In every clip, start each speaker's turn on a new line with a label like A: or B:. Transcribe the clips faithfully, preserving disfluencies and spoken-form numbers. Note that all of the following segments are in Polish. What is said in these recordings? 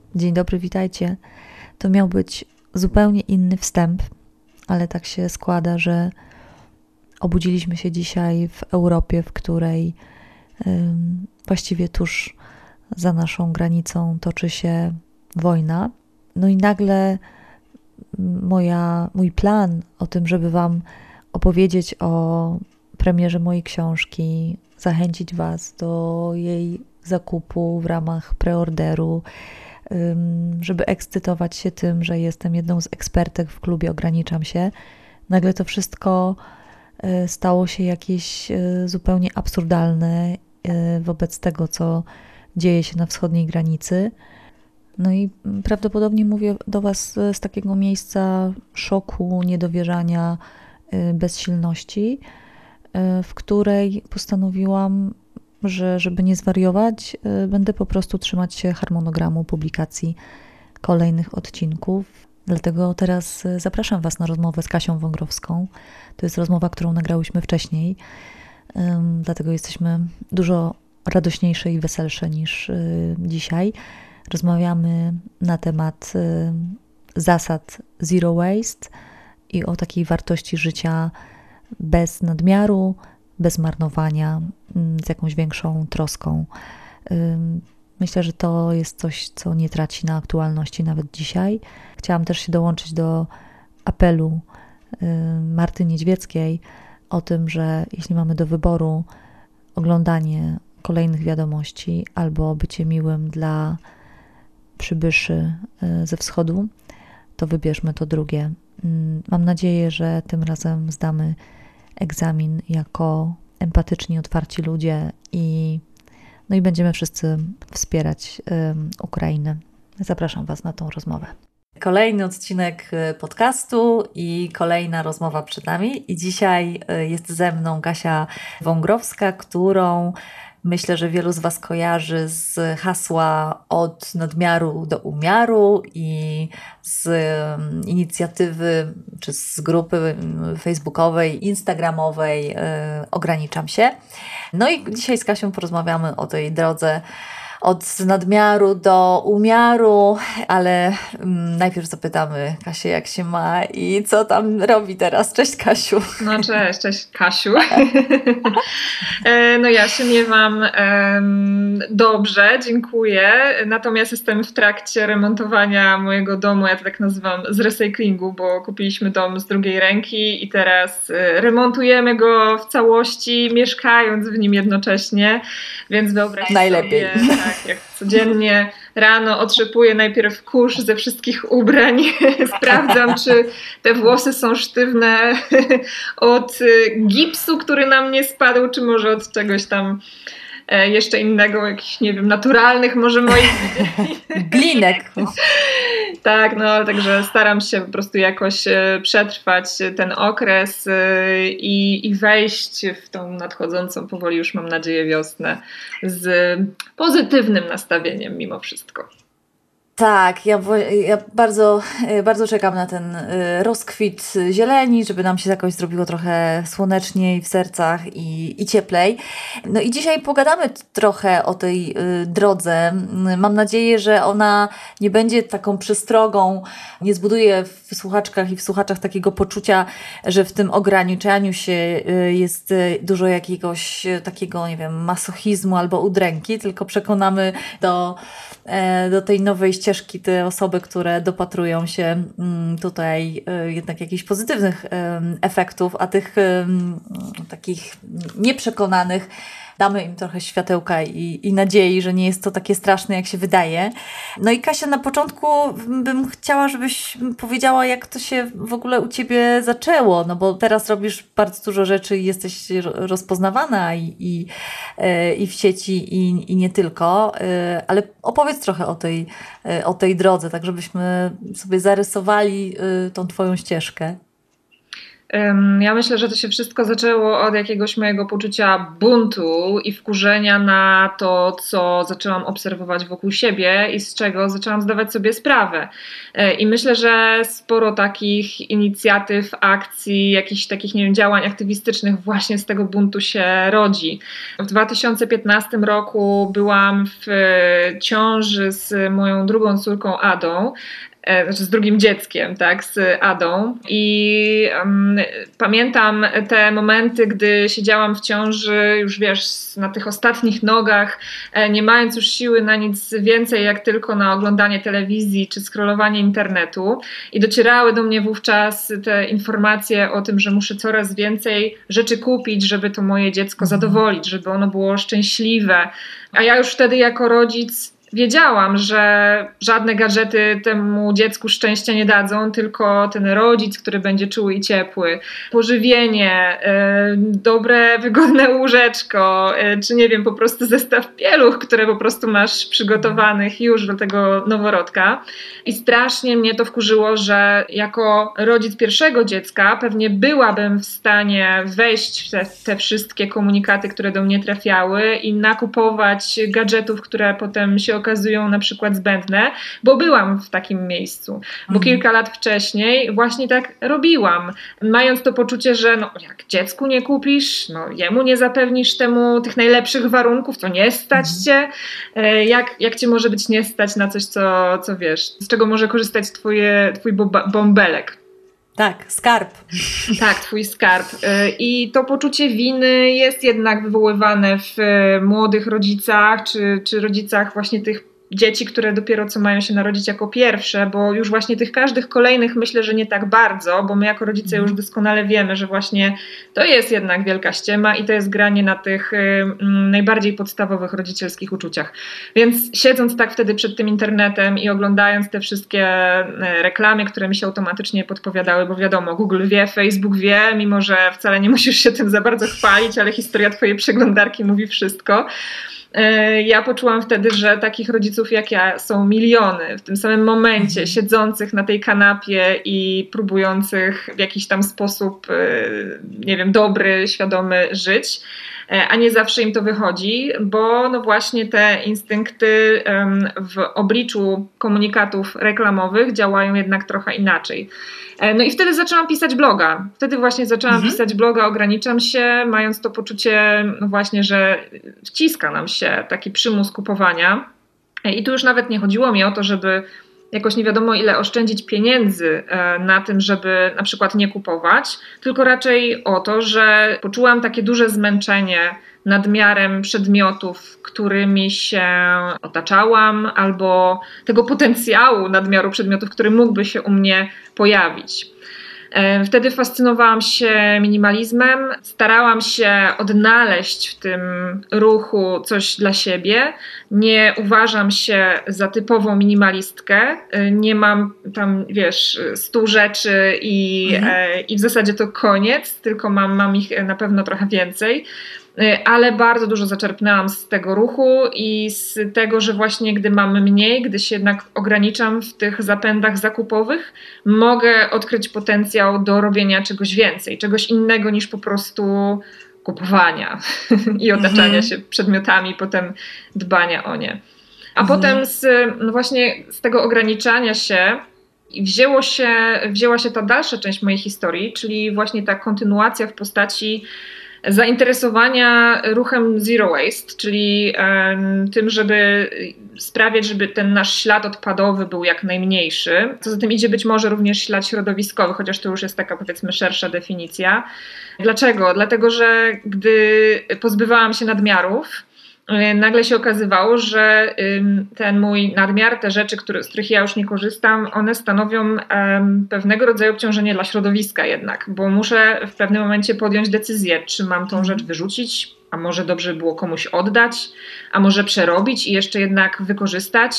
A: Dzień dobry, witajcie. To miał być zupełnie inny wstęp, ale tak się składa, że obudziliśmy się dzisiaj w Europie, w której ym, właściwie tuż za naszą granicą toczy się wojna. No i nagle moja, mój plan o tym, żeby Wam opowiedzieć o premierze mojej książki, zachęcić Was do jej zakupu w ramach preorderu, żeby ekscytować się tym, że jestem jedną z ekspertek w klubie Ograniczam się. Nagle to wszystko stało się jakieś zupełnie absurdalne wobec tego, co dzieje się na wschodniej granicy. No i prawdopodobnie mówię do Was z takiego miejsca szoku, niedowierzania, bezsilności, w której postanowiłam, że żeby nie zwariować, będę po prostu trzymać się harmonogramu publikacji kolejnych odcinków. Dlatego teraz zapraszam Was na rozmowę z Kasią Wągrowską. To jest rozmowa, którą nagrałyśmy wcześniej, dlatego jesteśmy dużo radośniejsze i weselsze niż dzisiaj. Rozmawiamy na temat zasad zero waste i o takiej wartości życia bez nadmiaru, bez marnowania, z jakąś większą troską. Myślę, że to jest coś, co nie traci na aktualności nawet dzisiaj. Chciałam też się dołączyć do apelu Marty Niedźwieckiej o tym, że jeśli mamy do wyboru oglądanie kolejnych wiadomości albo bycie miłym dla przybyszy ze wschodu, to wybierzmy to drugie. Mam nadzieję, że tym razem zdamy egzamin jako empatyczni, otwarci ludzie i, no i będziemy wszyscy wspierać um, Ukrainę. Zapraszam Was na tą rozmowę. Kolejny odcinek podcastu i kolejna rozmowa przed nami. I dzisiaj jest ze mną Kasia Wągrowska, którą myślę, że wielu z Was kojarzy z hasła od nadmiaru do umiaru i z inicjatywy czy z grupy facebookowej, instagramowej Ograniczam się. No i dzisiaj z Kasią porozmawiamy o tej drodze od nadmiaru do umiaru, ale najpierw zapytamy Kasię, jak się ma i co tam robi teraz. Cześć, Kasiu.
B: No cześć, cześć Kasiu. No ja się miewam dobrze, dziękuję. Natomiast jestem w trakcie remontowania mojego domu, ja to tak nazywam, z recyklingu, bo kupiliśmy dom z drugiej ręki i teraz remontujemy go w całości, mieszkając w nim jednocześnie, więc wyobraźcie
A: Najlepiej.
B: sobie, tak, jak codziennie rano otrzepuję najpierw kurz ze wszystkich ubrań, sprawdzam, czy te włosy są sztywne od gipsu, który na mnie spadł, czy może od czegoś tam jeszcze innego, jakichś, nie wiem, naturalnych może moich
A: glinek.
B: Tak, no także staram się po prostu jakoś przetrwać ten okres i, i wejść w tą nadchodzącą powoli, już mam nadzieję, wiosnę z pozytywnym nastawieniem mimo wszystko.
A: Tak, ja, ja bardzo, bardzo czekam na ten rozkwit zieleni, żeby nam się jakoś zrobiło trochę słoneczniej w sercach i, i cieplej. No i dzisiaj pogadamy trochę o tej drodze. Mam nadzieję, że ona nie będzie taką przestrogą, nie zbuduje w słuchaczkach i w słuchaczach takiego poczucia, że w tym ograniczaniu się jest dużo jakiegoś takiego, nie wiem, masochizmu albo udręki, tylko przekonamy do, do tej nowej ścieżki te osoby, które dopatrują się tutaj jednak jakichś pozytywnych efektów, a tych takich nieprzekonanych damy im trochę światełka i, i nadziei, że nie jest to takie straszne, jak się wydaje. No i Kasia, na początku bym chciała, żebyś powiedziała, jak to się w ogóle u Ciebie zaczęło, no bo teraz robisz bardzo dużo rzeczy i jesteś rozpoznawana i, i, i w sieci i, i nie tylko, ale opowiedz trochę o tej, o tej drodze, tak żebyśmy sobie zarysowali tą Twoją ścieżkę.
B: Ja myślę, że to się wszystko zaczęło od jakiegoś mojego poczucia buntu i wkurzenia na to, co zaczęłam obserwować wokół siebie i z czego zaczęłam zdawać sobie sprawę. I myślę, że sporo takich inicjatyw, akcji, jakichś takich, nie wiem, działań aktywistycznych właśnie z tego buntu się rodzi. W dwa tysiące piętnastym roku byłam w ciąży z moją drugą córką Adą, znaczy z drugim dzieckiem, tak, z Adą i um, pamiętam te momenty, gdy siedziałam w ciąży już, wiesz, na tych ostatnich nogach, nie mając już siły na nic więcej, jak tylko na oglądanie telewizji czy scrollowanie internetu i docierały do mnie wówczas te informacje o tym, że muszę coraz więcej rzeczy kupić, żeby to moje dziecko zadowolić, żeby ono było szczęśliwe, a ja już wtedy jako rodzic wiedziałam, że żadne gadżety temu dziecku szczęścia nie dadzą, tylko ten rodzic, który będzie czuły i ciepły, pożywienie, yy, dobre, wygodne łóżeczko, yy, czy nie wiem, po prostu zestaw pieluch, które po prostu masz przygotowanych już do tego noworodka. I strasznie mnie to wkurzyło, że jako rodzic pierwszego dziecka pewnie byłabym w stanie wejść w te, te wszystkie komunikaty, które do mnie trafiały i nakupować gadżetów, które potem się okazują na przykład zbędne, bo byłam w takim miejscu, bo mhm. kilka lat wcześniej właśnie tak robiłam, mając to poczucie, że no, jak dziecku nie kupisz, no, jemu nie zapewnisz temu tych najlepszych warunków, to nie stać mhm. cię, jak, jak cię może być nie stać na coś, co, co wiesz, z czego może korzystać twoje, twój bąbelek.
C: Tak, skarb.
B: Tak, twój skarb. I to poczucie winy jest jednak wywoływane w młodych rodzicach, czy, czy rodzicach właśnie tych dzieci, które dopiero co mają się narodzić jako pierwsze, bo już właśnie tych każdych kolejnych myślę, że nie tak bardzo, bo my jako rodzice już doskonale wiemy, że właśnie to jest jednak wielka ściema i to jest granie na tych y, najbardziej podstawowych rodzicielskich uczuciach. Więc siedząc tak wtedy przed tym internetem i oglądając te wszystkie reklamy, które mi się automatycznie podpowiadały, bo wiadomo, Google wie, Facebook wie, mimo że wcale nie musisz się tym za bardzo chwalić, ale historia twojej przeglądarki mówi wszystko. Ja poczułam wtedy, że takich rodziców jak ja są miliony w tym samym momencie, siedzących na tej kanapie i próbujących w jakiś tam sposób, nie wiem, dobry, świadomy żyć, a nie zawsze im to wychodzi, bo no właśnie te instynkty w obliczu komunikatów reklamowych działają jednak trochę inaczej. No i wtedy zaczęłam pisać bloga. Wtedy właśnie zaczęłam mhm. pisać bloga, ograniczam się, mając to poczucie no właśnie, że wciska nam się taki przymus kupowania. I tu już nawet nie chodziło mi o to, żeby jakoś nie wiadomo ile oszczędzić pieniędzy na tym, żeby na przykład nie kupować, tylko raczej o to, że poczułam takie duże zmęczenie nadmiarem przedmiotów, którymi się otaczałam, albo tego potencjału nadmiaru przedmiotów, który mógłby się u mnie pojawić. Wtedy fascynowałam się minimalizmem, starałam się odnaleźć w tym ruchu coś dla siebie. Nie uważam się za typową minimalistkę, nie mam tam, wiesz, stu rzeczy i, mhm. i w zasadzie to koniec, tylko mam, mam ich na pewno trochę więcej. Ale bardzo dużo zaczerpnęłam z tego ruchu i z tego, że właśnie gdy mam mniej, gdy się jednak ograniczam w tych zapędach zakupowych, mogę odkryć potencjał do robienia czegoś więcej, czegoś innego niż po prostu kupowania i otaczania mhm. się przedmiotami, potem dbania o nie. A mhm. potem z, no właśnie z tego ograniczania się wzięło się, wzięła się ta dalsza część mojej historii, czyli właśnie ta kontynuacja w postaci zainteresowania ruchem Zero Waste, czyli um, tym, żeby sprawiać, żeby ten nasz ślad odpadowy był jak najmniejszy. Co za tym idzie być może również ślad środowiskowy, chociaż to już jest taka, powiedzmy, szersza definicja. Dlaczego? Dlatego, że gdy pozbywałam się nadmiarów, nagle się okazywało, że ten mój nadmiar, te rzeczy, które, z których ja już nie korzystam, one stanowią um, pewnego rodzaju obciążenie dla środowiska jednak, bo muszę w pewnym momencie podjąć decyzję, czy mam tą rzecz wyrzucić, a może dobrze było komuś oddać, a może przerobić i jeszcze jednak wykorzystać.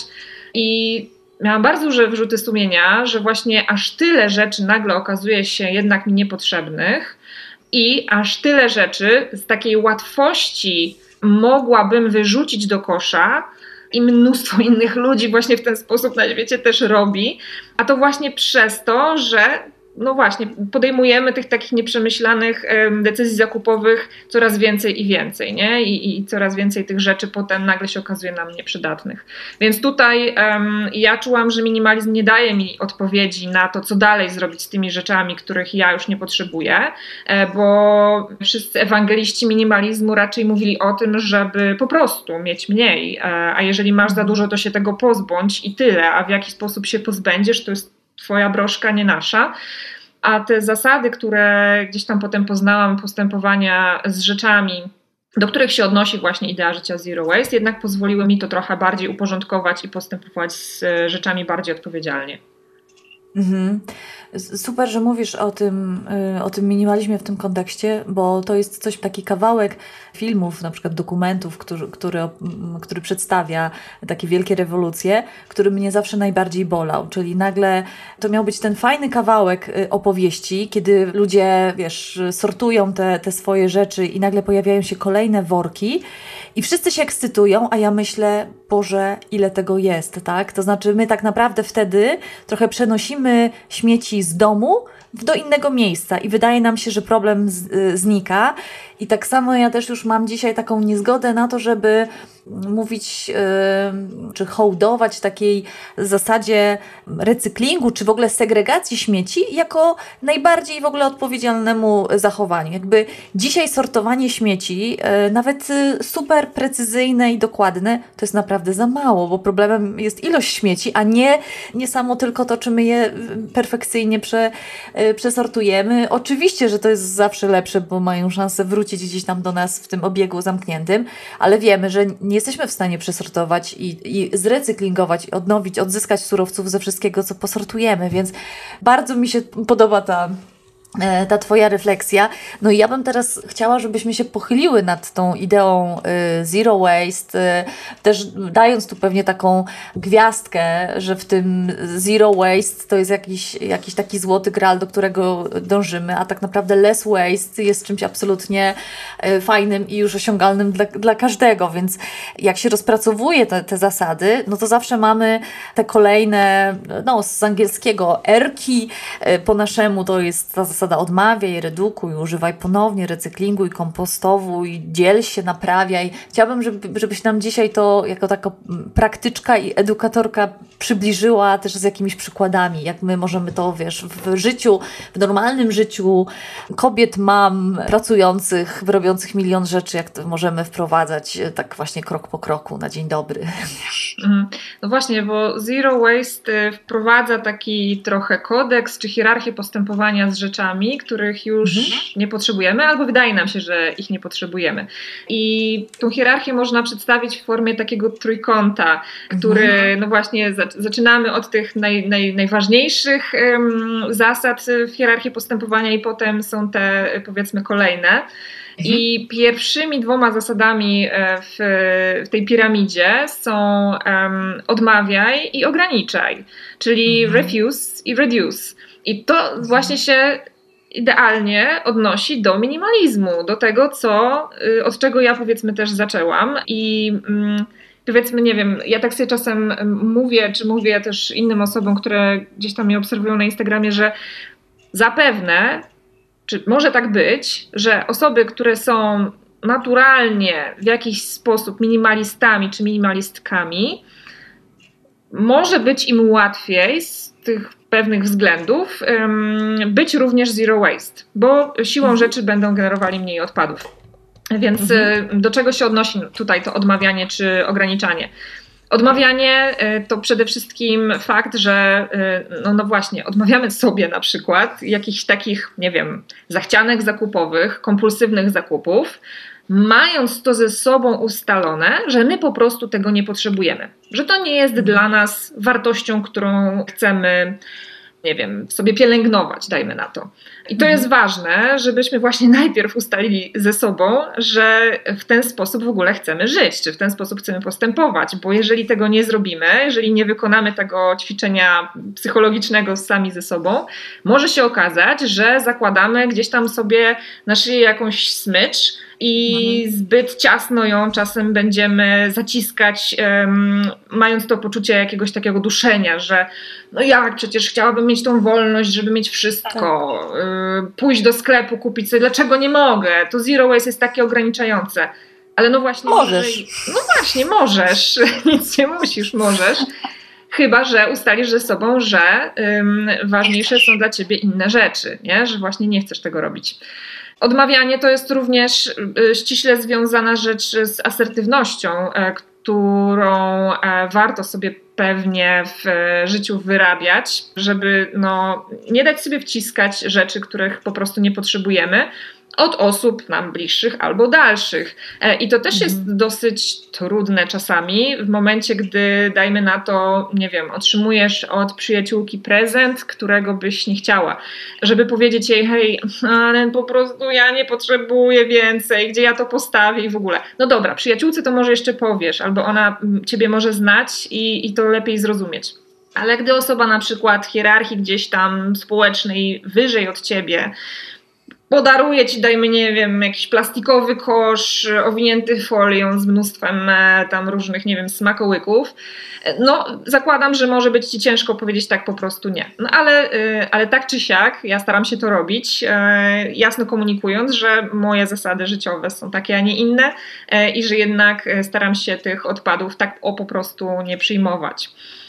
B: I miałam bardzo duże wyrzuty sumienia, że właśnie aż tyle rzeczy nagle okazuje się jednak mi niepotrzebnych i aż tyle rzeczy z takiej łatwości mogłabym wyrzucić do kosza i mnóstwo innych ludzi właśnie w ten sposób na świecie też robi, a to właśnie przez to, że no właśnie, podejmujemy tych takich nieprzemyślanych decyzji zakupowych coraz więcej i więcej, nie? I, i coraz więcej tych rzeczy potem nagle się okazuje nam nieprzydatnych. Więc tutaj um, ja czułam, że minimalizm nie daje mi odpowiedzi na to, co dalej zrobić z tymi rzeczami, których ja już nie potrzebuję, bo wszyscy ewangeliści minimalizmu raczej mówili o tym, żeby po prostu mieć mniej, a jeżeli masz za dużo, to się tego pozbądź i tyle, a w jaki sposób się pozbędziesz, to jest twoja broszka, nie nasza. A te zasady, które gdzieś tam potem poznałam, postępowania z rzeczami, do których się odnosi właśnie idea życia zero waste, jednak pozwoliły mi to trochę bardziej uporządkować i postępować z rzeczami bardziej odpowiedzialnie.
A: Mhm. Super, że mówisz o tym, o tym minimalizmie w tym kontekście, bo to jest coś, taki kawałek filmów, na przykład dokumentów, który, który, który przedstawia takie wielkie rewolucje, który mnie zawsze najbardziej bolał, czyli nagle to miał być ten fajny kawałek opowieści, kiedy ludzie, wiesz, sortują te, te swoje rzeczy i nagle pojawiają się kolejne worki i wszyscy się ekscytują, a ja myślę, Boże, ile tego jest, tak? To znaczy my tak naprawdę wtedy trochę przenosimy śmieci z domu do innego miejsca i wydaje nam się, że problem z, y, znika. I tak samo ja też już mam dzisiaj taką niezgodę na to, żeby mówić, yy, czy hołdować takiej zasadzie recyklingu, czy w ogóle segregacji śmieci jako najbardziej w ogóle odpowiedzialnemu zachowaniu. Jakby dzisiaj sortowanie śmieci, yy, nawet yy, super precyzyjne i dokładne, to jest naprawdę za mało, bo problemem jest ilość śmieci, a nie, nie samo tylko to, czy my je perfekcyjnie prze, yy, przesortujemy. Oczywiście, że to jest zawsze lepsze, bo mają szansę wrócić gdzieś tam do nas w tym obiegu zamkniętym, ale wiemy, że nie jesteśmy w stanie przesortować i, i zrecyklingować, odnowić, odzyskać surowców ze wszystkiego, co posortujemy, więc bardzo mi się podoba ta ta twoja refleksja. No i ja bym teraz chciała, żebyśmy się pochyliły nad tą ideą y, zero waste, y, też dając tu pewnie taką gwiazdkę, że w tym zero waste to jest jakiś, jakiś taki złoty graal, do którego dążymy, a tak naprawdę less waste jest czymś absolutnie y, fajnym i już osiągalnym dla, dla każdego, więc jak się rozpracowuje te, te zasady, no to zawsze mamy te kolejne, no z angielskiego erki, y, po naszemu to jest ta zasada odmawiaj, redukuj, używaj ponownie, recyklinguj, kompostowuj, dziel się, naprawiaj. Chciałabym, żeby, żebyś nam dzisiaj to jako taka praktyczka i edukatorka przybliżyła też z jakimiś przykładami, jak my możemy to, wiesz, w życiu, w normalnym życiu kobiet, mam, pracujących, robiących milion rzeczy, jak to możemy wprowadzać tak właśnie krok po kroku na dzień dobry.
B: No właśnie, bo zero waste wprowadza taki trochę kodeks czy hierarchię postępowania z rzeczami, których już mhm. nie potrzebujemy, albo wydaje nam się, że ich nie potrzebujemy. I tą hierarchię można przedstawić w formie takiego trójkąta, który, mhm. no właśnie, zaczynamy od tych naj, naj, najważniejszych um, zasad w hierarchii postępowania i potem są te, powiedzmy, kolejne. Mhm. I pierwszymi dwoma zasadami w, w tej piramidzie są um, odmawiaj i ograniczaj, czyli mhm. refuse i reduce. I to właśnie się idealnie odnosi do minimalizmu, do tego, co, od czego ja, powiedzmy, też zaczęłam. I mm, powiedzmy, nie wiem, ja tak sobie czasem mówię, czy mówię też innym osobom, które gdzieś tam mnie obserwują na Instagramie, że zapewne, czy może tak być, że osoby, które są naturalnie w jakiś sposób minimalistami czy minimalistkami, może być im łatwiej z tych pewnych względów um, być również zero waste, bo siłą mhm. rzeczy będą generowali mniej odpadów. Więc mhm. do czego się odnosi tutaj to odmawianie czy ograniczanie? Odmawianie to przede wszystkim fakt, że no, no właśnie, odmawiamy sobie na przykład jakichś takich, nie wiem, zachcianek zakupowych, kompulsywnych zakupów, mając to ze sobą ustalone, że my po prostu tego nie potrzebujemy. Że to nie jest dla nas wartością, którą chcemy, nie wiem, sobie pielęgnować, dajmy na to. I to jest ważne, żebyśmy właśnie najpierw ustalili ze sobą, że w ten sposób w ogóle chcemy żyć, czy w ten sposób chcemy postępować, bo jeżeli tego nie zrobimy, jeżeli nie wykonamy tego ćwiczenia psychologicznego sami ze sobą, może się okazać, że zakładamy gdzieś tam sobie na szyję jakąś smycz i
A: mhm.
B: zbyt ciasno ją czasem będziemy zaciskać, um, mając to poczucie jakiegoś takiego duszenia, że no jak, przecież chciałabym mieć tą wolność, żeby mieć wszystko, tak. y, pójść do sklepu, kupić sobie, dlaczego nie mogę? To zero waste jest takie ograniczające. Ale no właśnie...
A: Możesz.
B: Może, no właśnie, możesz. Nic nie musisz, możesz. Chyba że ustalisz ze sobą, że ym, ważniejsze są dla ciebie inne rzeczy, nie? Że właśnie nie chcesz tego robić. Odmawianie to jest również y, ściśle związana rzecz z asertywnością, y, którą y, warto sobie pewnie w y, życiu wyrabiać, żeby no, nie dać sobie wciskać rzeczy, których po prostu nie potrzebujemy, od osób nam bliższych albo dalszych. I to też jest mhm. dosyć trudne czasami, w momencie, gdy dajmy na to, nie wiem, otrzymujesz od przyjaciółki prezent, którego byś nie chciała. Żeby powiedzieć jej, hej, ale po prostu ja nie potrzebuję więcej, gdzie ja to postawię i w ogóle. No dobra, przyjaciółce to może jeszcze powiesz, albo ona ciebie może znać i, i to lepiej zrozumieć. Ale gdy osoba na przykład w hierarchii gdzieś tam społecznej wyżej od ciebie podaruje ci, dajmy, nie wiem, jakiś plastikowy kosz owinięty folią z mnóstwem tam różnych, nie wiem, smakołyków, no zakładam, że może być ci ciężko powiedzieć tak po prostu nie. No ale, ale tak czy siak, ja staram się to robić, jasno komunikując, że moje zasady życiowe są takie, a nie inne i że jednak staram się tych odpadów tak o po prostu nie przyjmować.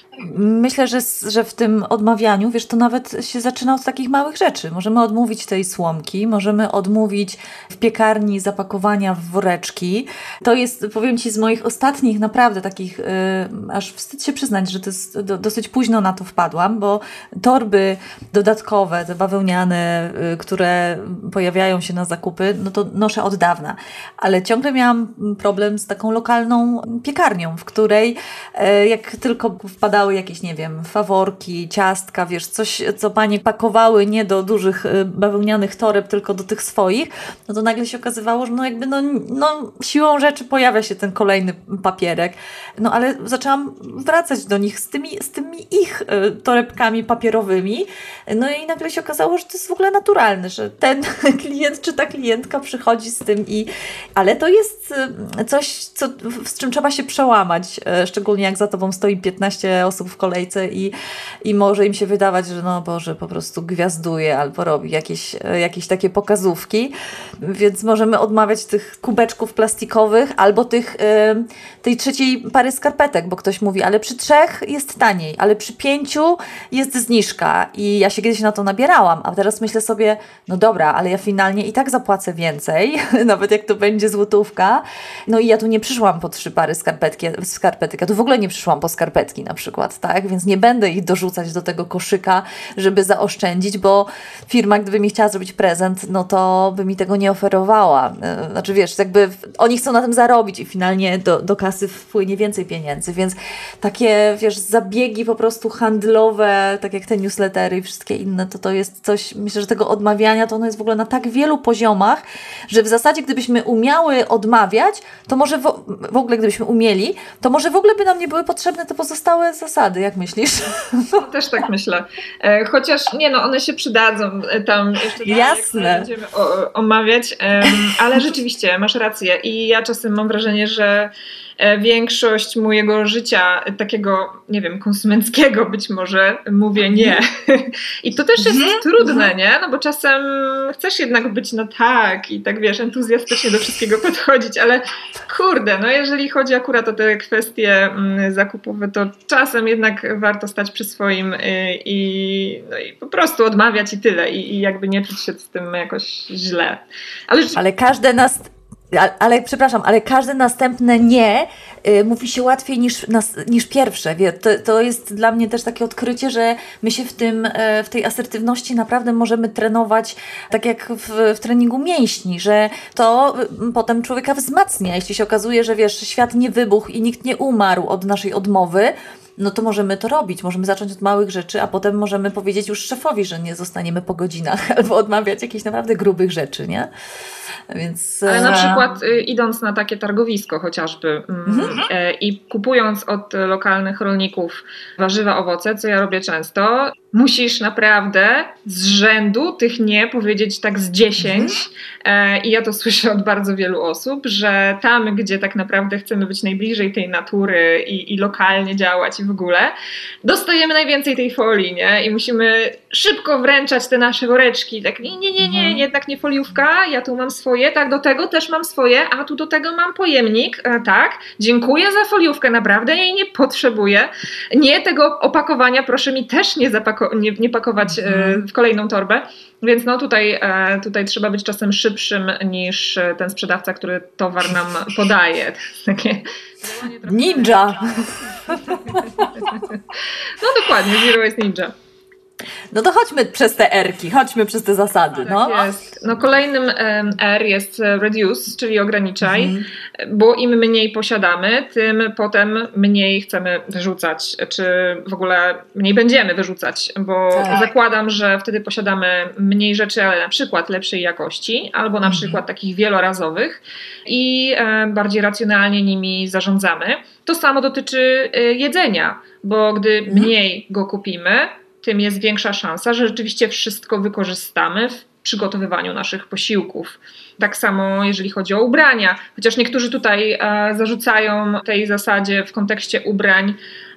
A: Myślę, że, że w tym odmawianiu, wiesz, to nawet się zaczyna od takich małych rzeczy. Możemy odmówić tej słomki, możemy odmówić w piekarni zapakowania w woreczki. To jest, powiem Ci, z moich ostatnich naprawdę takich, yy, aż wstyd się przyznać, że to jest do, dosyć późno na to wpadłam, bo torby dodatkowe, te bawełniane, yy, które pojawiają się na zakupy, no to noszę od dawna. Ale ciągle miałam problem z taką lokalną piekarnią, w której yy, jak tylko wpadałam jakieś, nie wiem, faworki, ciastka, wiesz, coś, co panie pakowały nie do dużych bawełnianych toreb, tylko do tych swoich, no to nagle się okazywało, że no jakby no, no siłą rzeczy pojawia się ten kolejny papierek. No ale zaczęłam wracać do nich z tymi, z tymi ich torebkami papierowymi, no i nagle się okazało, że to jest w ogóle naturalne, że ten klient czy ta klientka przychodzi z tym i... Ale to jest coś, co, z czym trzeba się przełamać, szczególnie jak za tobą stoi piętnaście osób w kolejce i, i może im się wydawać, że no Boże, po prostu gwiazduje albo robi jakieś, jakieś takie pokazówki, więc możemy odmawiać tych kubeczków plastikowych albo tych, yy, tej trzeciej pary skarpetek, bo ktoś mówi, ale przy trzech jest taniej, ale przy pięciu jest zniżka i ja się kiedyś na to nabierałam, a teraz myślę sobie, no dobra, ale ja finalnie i tak zapłacę więcej, nawet jak to będzie złotówka, no i ja tu nie przyszłam po trzy pary skarpetki, skarpetek, ja tu w ogóle nie przyszłam po skarpetki na przykład, tak? Więc nie będę ich dorzucać do tego koszyka, żeby zaoszczędzić, bo firma, gdyby mi chciała zrobić prezent, no to by mi tego nie oferowała. Znaczy wiesz, jakby oni chcą na tym zarobić i finalnie do, do kasy wpłynie więcej pieniędzy, więc takie, wiesz, zabiegi po prostu handlowe, tak jak te newslettery i wszystkie inne, to to jest coś, myślę, że tego odmawiania to ono jest w ogóle na tak wielu poziomach, że w zasadzie gdybyśmy umiały odmawiać, to może w, w ogóle gdybyśmy umieli, to może w ogóle by nam nie były potrzebne te pozostałe zasady, jak myślisz?
B: No, też tak myślę. E, chociaż nie no, one się przydadzą tam jeszcze
A: Jasne.
B: Jak będziemy o, omawiać, e, ale rzeczywiście masz rację i ja czasem mam wrażenie, że większość mojego życia, takiego, nie wiem, konsumenckiego być może, mówię nie. I to też jest mm-hmm. trudne, nie? No bo czasem chcesz jednak być na tak i tak, wiesz, entuzjastycznie do wszystkiego podchodzić, ale kurde, no jeżeli chodzi akurat o te kwestie zakupowe, to czasem jednak warto stać przy swoim i, no i po prostu odmawiać i tyle. I, i jakby nie czuć się z tym jakoś źle. Ale,
A: ale każde nas... Ale, ale przepraszam, ale każde następne nie y, mówi się łatwiej niż, nas, niż pierwsze. Wie, to, to jest dla mnie też takie odkrycie, że my się w tym, y, w tej asertywności naprawdę możemy trenować tak jak w, w treningu mięśni, że to y, potem człowieka wzmacnia. Jeśli się okazuje, że wiesz, świat nie wybuchł i nikt nie umarł od naszej odmowy, no to możemy to robić. Możemy zacząć od małych rzeczy, a potem możemy powiedzieć już szefowi, że nie zostaniemy po godzinach albo odmawiać jakichś naprawdę grubych rzeczy, nie? Więc,
B: ale na przykład y, idąc na takie targowisko chociażby mm, y, i kupując od lokalnych rolników warzywa, owoce, co ja robię często, musisz naprawdę z rzędu tych nie powiedzieć tak z dziesięć. Mhm. I ja to słyszę od bardzo wielu osób, że tam, gdzie tak naprawdę chcemy być najbliżej tej natury i, i lokalnie działać i w ogóle, dostajemy najwięcej tej folii, nie? I musimy szybko wręczać te nasze woreczki. Tak, nie, nie, nie, nie, mhm. jednak nie foliówka, ja tu mam swoje, tak, do tego też mam swoje, a tu do tego mam pojemnik, tak, dziękuję za foliówkę, naprawdę jej nie potrzebuję. Nie, tego opakowania proszę mi też nie, zapako- nie, nie pakować mhm. w kolejną torbę. Więc no tutaj, tutaj trzeba być czasem szybszym niż ten sprzedawca, który towar nam podaje. Takie
A: ninja!
B: No dokładnie, Zero Waste Ninja.
A: No to chodźmy przez te R-ki, chodźmy przez te zasady.
B: Tak
A: no.
B: jest. No kolejnym R jest reduce, czyli ograniczaj, mhm. bo im mniej posiadamy, tym potem mniej chcemy wyrzucać, czy w ogóle mniej będziemy wyrzucać, bo tak. zakładam, że wtedy posiadamy mniej rzeczy, ale na przykład lepszej jakości, albo na mhm. przykład takich wielorazowych i bardziej racjonalnie nimi zarządzamy. To samo dotyczy jedzenia, bo gdy mhm. mniej go kupimy, tym jest większa szansa, że rzeczywiście wszystko wykorzystamy w przygotowywaniu naszych posiłków. Tak samo jeżeli chodzi o ubrania, chociaż niektórzy tutaj e, zarzucają tej zasadzie w kontekście ubrań,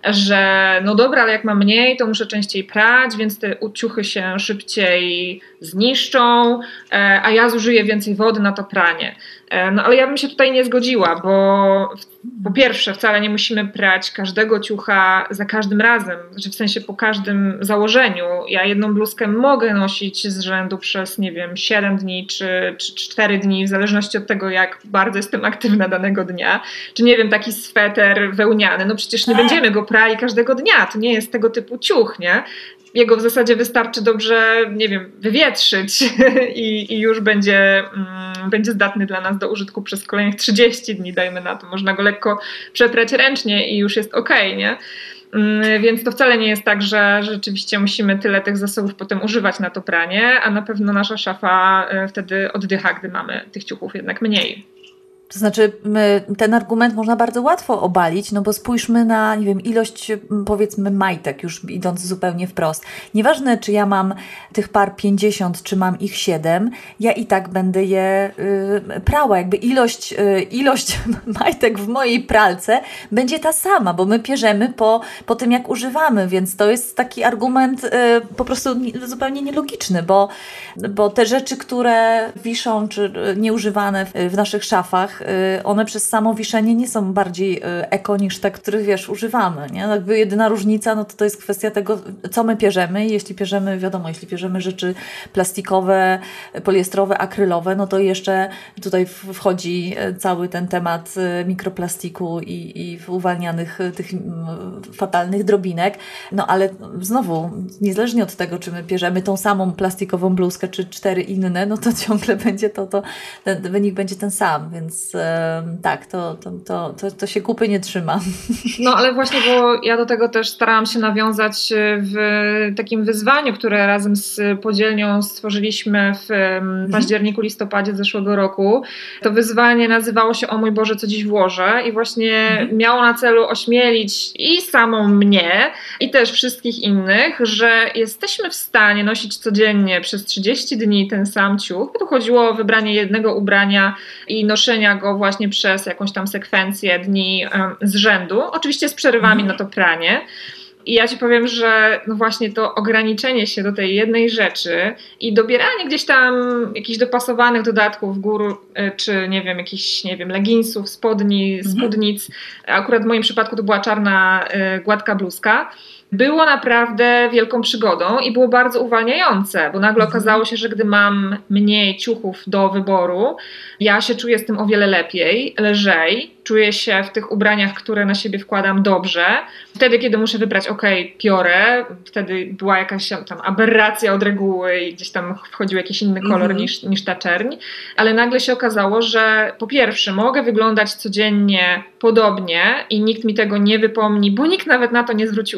B: że no dobra, ale jak mam mniej, to muszę częściej prać, więc te ciuchy się szybciej zniszczą, e, a ja zużyję więcej wody na to pranie. E, no ale ja bym się tutaj nie zgodziła, bo po pierwsze wcale nie musimy prać każdego ciucha za każdym razem, znaczy w sensie po każdym założeniu. Ja jedną bluzkę mogę nosić z rzędu przez, nie wiem, siedem dni czy, czy cztery dni, w zależności od tego, jak bardzo jestem aktywna danego dnia. Czy nie wiem, taki sweter wełniany, no przecież nie będziemy go prali każdego dnia, to nie jest tego typu ciuch, nie? Jego w zasadzie wystarczy dobrze, nie wiem, wywietrzyć i, i już będzie, mm, będzie zdatny dla nas do użytku przez kolejnych trzydzieści dni, dajmy na to. Można go lekko przetrać ręcznie i już jest okej, nie? Mm, więc to wcale nie jest tak, że rzeczywiście musimy tyle tych zasobów potem używać na to pranie, a na pewno nasza szafa wtedy oddycha, gdy mamy tych ciuchów jednak mniej.
A: To znaczy ten argument można bardzo łatwo obalić, no bo spójrzmy na, nie wiem, ilość powiedzmy majtek, już idąc zupełnie wprost. Nieważne, czy ja mam tych par pięćdziesiąt, czy mam ich siedem, ja i tak będę je y, prała. Jakby ilość, y, ilość majtek w mojej pralce będzie ta sama, bo my pierzemy po, po tym, jak używamy, więc to jest taki argument y, po prostu zupełnie nielogiczny, bo, bo te rzeczy, które wiszą, czy nieużywane w, w naszych szafach, one przez samo wiszenie nie są bardziej eko niż te, których wiesz, używamy. Nie? Jakby jedyna różnica, no to to jest kwestia tego, co my pierzemy. I jeśli pierzemy, wiadomo, jeśli pierzemy rzeczy plastikowe, poliestrowe, akrylowe, no to jeszcze tutaj wchodzi cały ten temat mikroplastiku i, i uwalnianych tych fatalnych drobinek. No ale znowu, niezależnie od tego, czy my pierzemy tą samą plastikową bluzkę, czy cztery inne, no to ciągle będzie to, to ten wynik będzie ten sam, więc tak, to, to, to, to, to się kupy nie trzyma.
B: No ale właśnie, bo ja do tego też starałam się nawiązać w takim wyzwaniu, które razem z Podzielnią stworzyliśmy w październiku, listopadzie zeszłego roku. To wyzwanie nazywało się O mój Boże, co dziś włożę i właśnie mhm. miało na celu ośmielić i samą mnie, i też wszystkich innych, że jesteśmy w stanie nosić codziennie przez trzydzieści dni ten sam ciuch. Tu chodziło o wybranie jednego ubrania i noszenia go właśnie przez jakąś tam sekwencję dni z rzędu, oczywiście z przerwami mm. na to pranie. I ja Ci powiem, że no właśnie to ograniczenie się do tej jednej rzeczy i dobieranie gdzieś tam jakichś dopasowanych dodatków gór, czy nie wiem, jakichś, nie wiem, leginsów, spodni, spódnic, akurat w moim przypadku to była czarna, gładka bluzka, było naprawdę wielką przygodą i było bardzo uwalniające, bo nagle okazało się, że gdy mam mniej ciuchów do wyboru, ja się czuję z tym o wiele lepiej, lżej, czuję się w tych ubraniach, które na siebie wkładam dobrze. Wtedy, kiedy muszę wybrać, ok, piorę, wtedy była jakaś tam aberracja od reguły i gdzieś tam wchodził jakiś inny kolor mm-hmm. niż, niż ta czerń, ale nagle się okazało, że po pierwsze mogę wyglądać codziennie podobnie i nikt mi tego nie wypomni, bo nikt nawet na to nie zwróci uwagi.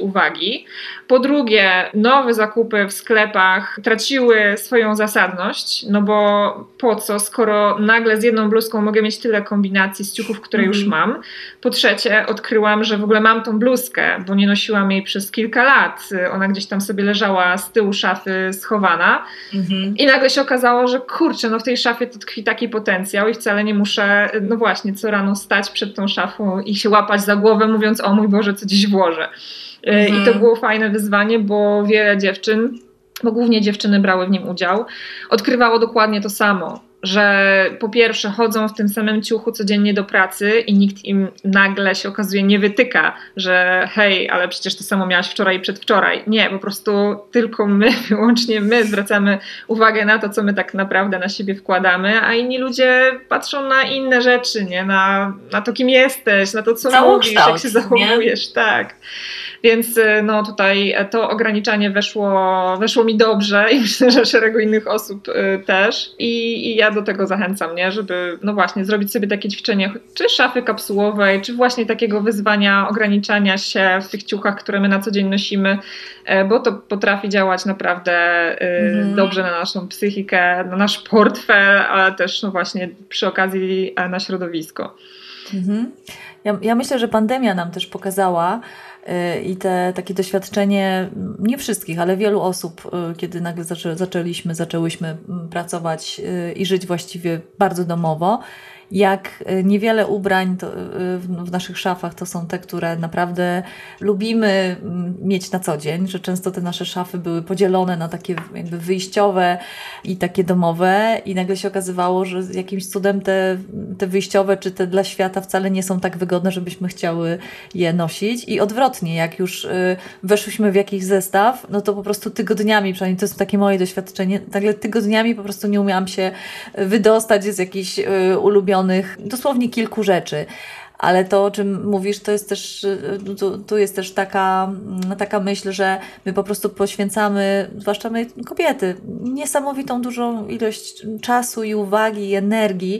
B: uwagi. Po drugie, nowe zakupy w sklepach traciły swoją zasadność, no bo po co, skoro nagle z jedną bluzką mogę mieć tyle kombinacji z ciuchów, które mm. już mam. Po trzecie, odkryłam, że w ogóle mam tą bluzkę, bo nie nosiłam jej przez kilka lat. Ona gdzieś tam sobie leżała z tyłu szafy schowana. Mm-hmm. I nagle się okazało, że kurczę, no w tej szafie to tkwi taki potencjał i wcale nie muszę, no właśnie, co rano stać przed tą szafą i się łapać za głowę, mówiąc, o mój Boże, co dziś włożę. Mm-hmm. I to było fajne wyzwanie, bo wiele dziewczyn, bo głównie dziewczyny brały w nim udział, odkrywało dokładnie to samo. Że po pierwsze chodzą w tym samym ciuchu codziennie do pracy i nikt im nagle się okazuje nie wytyka, że hej, ale przecież to samo miałaś wczoraj i przedwczoraj. Nie, po prostu tylko my, wyłącznie my zwracamy uwagę na to, co my tak naprawdę na siebie wkładamy, a inni ludzie patrzą na inne rzeczy, nie? Na, na to, kim jesteś, na to, co
A: Cały
B: mówisz,
A: kształt,
B: jak się zachowujesz. Nie? Tak. Więc no tutaj to ograniczanie weszło, weszło mi dobrze i myślę, że szeregu innych osób też. I, i ja do tego zachęcam, nie? Żeby no właśnie zrobić sobie takie ćwiczenie, czy szafy kapsułowej, czy właśnie takiego wyzwania ograniczania się w tych ciuchach, które my na co dzień nosimy, bo to potrafi działać naprawdę mm. dobrze na naszą psychikę, na nasz portfel, ale też no właśnie przy okazji na środowisko.
A: Mhm. Ja, ja myślę, że pandemia nam też pokazała yy, i te takie doświadczenie, nie wszystkich, ale wielu osób, yy, kiedy nagle zaczę, zaczęliśmy, zaczęłyśmy pracować yy, i żyć właściwie bardzo domowo, jak niewiele ubrań to, w naszych szafach to są te, które naprawdę lubimy mieć na co dzień, że często te nasze szafy były podzielone na takie jakby wyjściowe i takie domowe i nagle się okazywało, że jakimś cudem te, te wyjściowe czy te dla świata wcale nie są tak wygodne, żebyśmy chciały je nosić i odwrotnie, jak już weszłyśmy w jakiś zestaw, no to po prostu tygodniami, przynajmniej to jest takie moje doświadczenie, nagle tygodniami po prostu nie umiałam się wydostać z jakichś ulubionych dosłownie kilku rzeczy. Ale to, o czym mówisz, to jest też, tu, tu jest też taka, taka myśl, że my po prostu poświęcamy, zwłaszcza my kobiety, niesamowitą dużą ilość czasu i uwagi i energii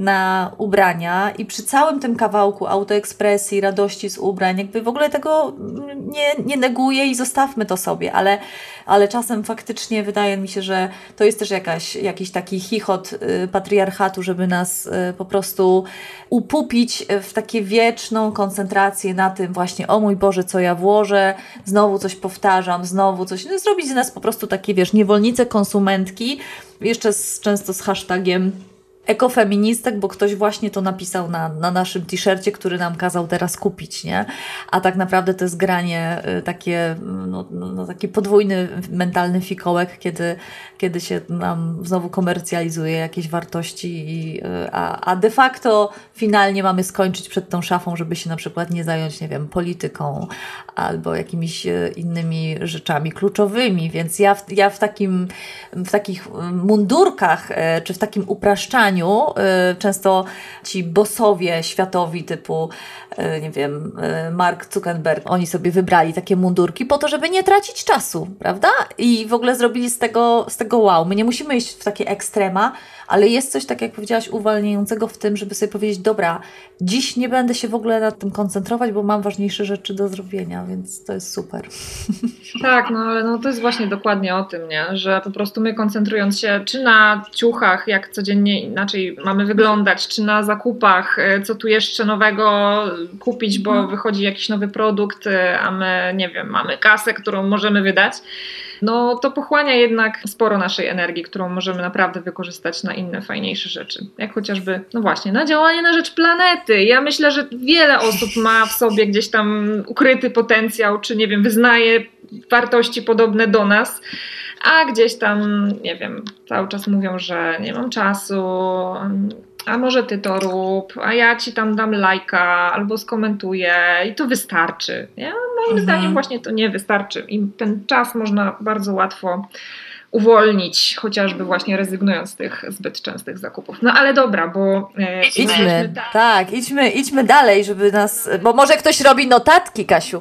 A: na ubrania i przy całym tym kawałku autoekspresji, radości z ubrań, jakby w ogóle tego nie, nie neguję i zostawmy to sobie, ale, ale czasem faktycznie wydaje mi się, że to jest też jakaś, jakiś taki chichot patriarchatu, żeby nas po prostu upupić w takie wieczną koncentrację na tym właśnie, o mój Boże, co ja włożę, znowu coś powtarzam, znowu coś, no, zrobić z nas po prostu takie, wiesz, niewolnice, konsumentki, jeszcze z, często z hashtagiem ekofeministek, bo ktoś właśnie to napisał na, na naszym t-shircie, który nam kazał teraz kupić, nie? A tak naprawdę to jest granie takie, no, no, taki podwójny mentalny fikołek, kiedy, kiedy się nam znowu komercjalizuje jakieś wartości, i, a, a de facto finalnie mamy skończyć przed tą szafą, żeby się na przykład nie zająć, nie wiem, polityką albo jakimiś innymi rzeczami kluczowymi, więc ja w, ja w takim, w takich mundurkach, czy w takim upraszczaniu często ci bossowie światowi typu, nie wiem, Mark Zuckerberg, oni sobie wybrali takie mundurki po to, żeby nie tracić czasu, prawda? I w ogóle zrobili z tego, z tego wow. My nie musimy iść w takie ekstrema, ale jest coś, tak jak powiedziałaś, uwalniającego w tym, żeby sobie powiedzieć, dobra, dziś nie będę się w ogóle nad tym koncentrować, bo mam ważniejsze rzeczy do zrobienia, więc to jest super.
B: Tak, no ale no, to jest właśnie dokładnie o tym, nie? Że po prostu my koncentrując się czy na ciuchach, jak codziennie inaczej mamy wyglądać, czy na zakupach, co tu jeszcze nowego kupić, bo hmm. wychodzi jakiś nowy produkt, a my, nie wiem, mamy kasę, którą możemy wydać, no to pochłania jednak sporo naszej energii, którą możemy naprawdę wykorzystać na inne, fajniejsze rzeczy. Jak chociażby, no właśnie, na działanie na rzecz planety. Ja myślę, że wiele osób ma w sobie gdzieś tam ukryty potencjał, czy nie wiem, wyznaje wartości podobne do nas, a gdzieś tam, nie wiem, cały czas mówią, że nie mam czasu, a może ty to rób, a ja ci tam dam lajka albo skomentuję i to wystarczy. Nie? Moim mhm. zdaniem właśnie to nie wystarczy i ten czas można bardzo łatwo uwolnić, chociażby właśnie rezygnując z tych zbyt częstych zakupów. No ale dobra, bo...
A: E, idźmy, tak. tak, idźmy, idźmy dalej, żeby nas... Bo może ktoś robi notatki, Kasiu.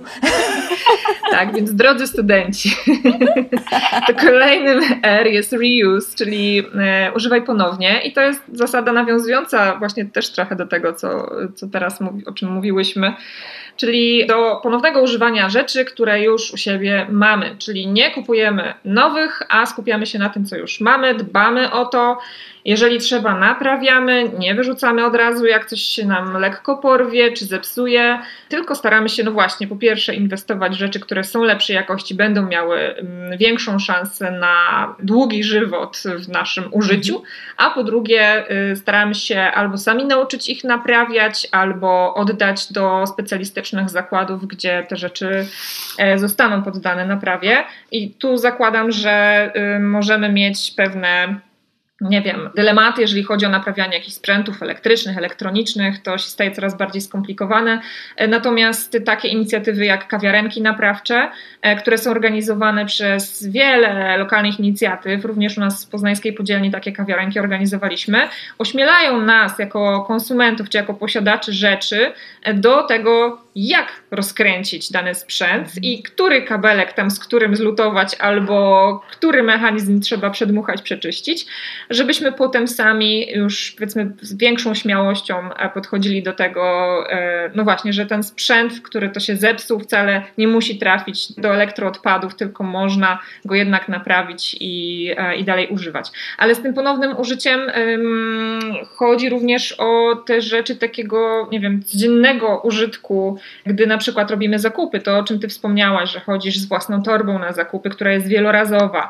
B: Tak, więc drodzy studenci, to kolejnym R jest reuse, czyli e, używaj ponownie i to jest zasada nawiązująca właśnie też trochę do tego, co, co teraz mówi, o czym mówiłyśmy, czyli do ponownego używania rzeczy, które już u siebie mamy, czyli nie kupujemy nowych, a skupiamy się na tym, co już mamy, dbamy o to. Jeżeli trzeba, naprawiamy, nie wyrzucamy od razu, jak coś się nam lekko porwie czy zepsuje, tylko staramy się, no właśnie, po pierwsze inwestować w rzeczy, które są lepszej jakości, będą miały większą szansę na długi żywot w naszym użyciu, a po drugie staramy się albo sami nauczyć ich naprawiać, albo oddać do specjalistycznych zakładów, gdzie te rzeczy zostaną poddane naprawie. I tu zakładam, że możemy mieć pewne nie wiem, dylematy, jeżeli chodzi o naprawianie jakichś sprzętów elektrycznych, elektronicznych, to się staje coraz bardziej skomplikowane. Natomiast takie inicjatywy jak kawiarenki naprawcze, które są organizowane przez wiele lokalnych inicjatyw, również u nas w Poznańskiej Podzielni takie kawiarenki organizowaliśmy, ośmielają nas jako konsumentów czy jako posiadaczy rzeczy do tego, jak rozkręcić dany sprzęt i który kabelek tam z którym zlutować albo który mechanizm trzeba przedmuchać, przeczyścić, żebyśmy potem sami już powiedzmy z większą śmiałością podchodzili do tego, no właśnie, że ten sprzęt, który to się zepsuł, wcale nie musi trafić do elektroodpadów, tylko można go jednak naprawić i, i dalej używać. Ale z tym ponownym użyciem um, chodzi również o te rzeczy takiego, nie wiem, codziennego użytku, gdy na przykład robimy zakupy, to o czym ty wspomniałaś, że chodzisz z własną torbą na zakupy, która jest wielorazowa,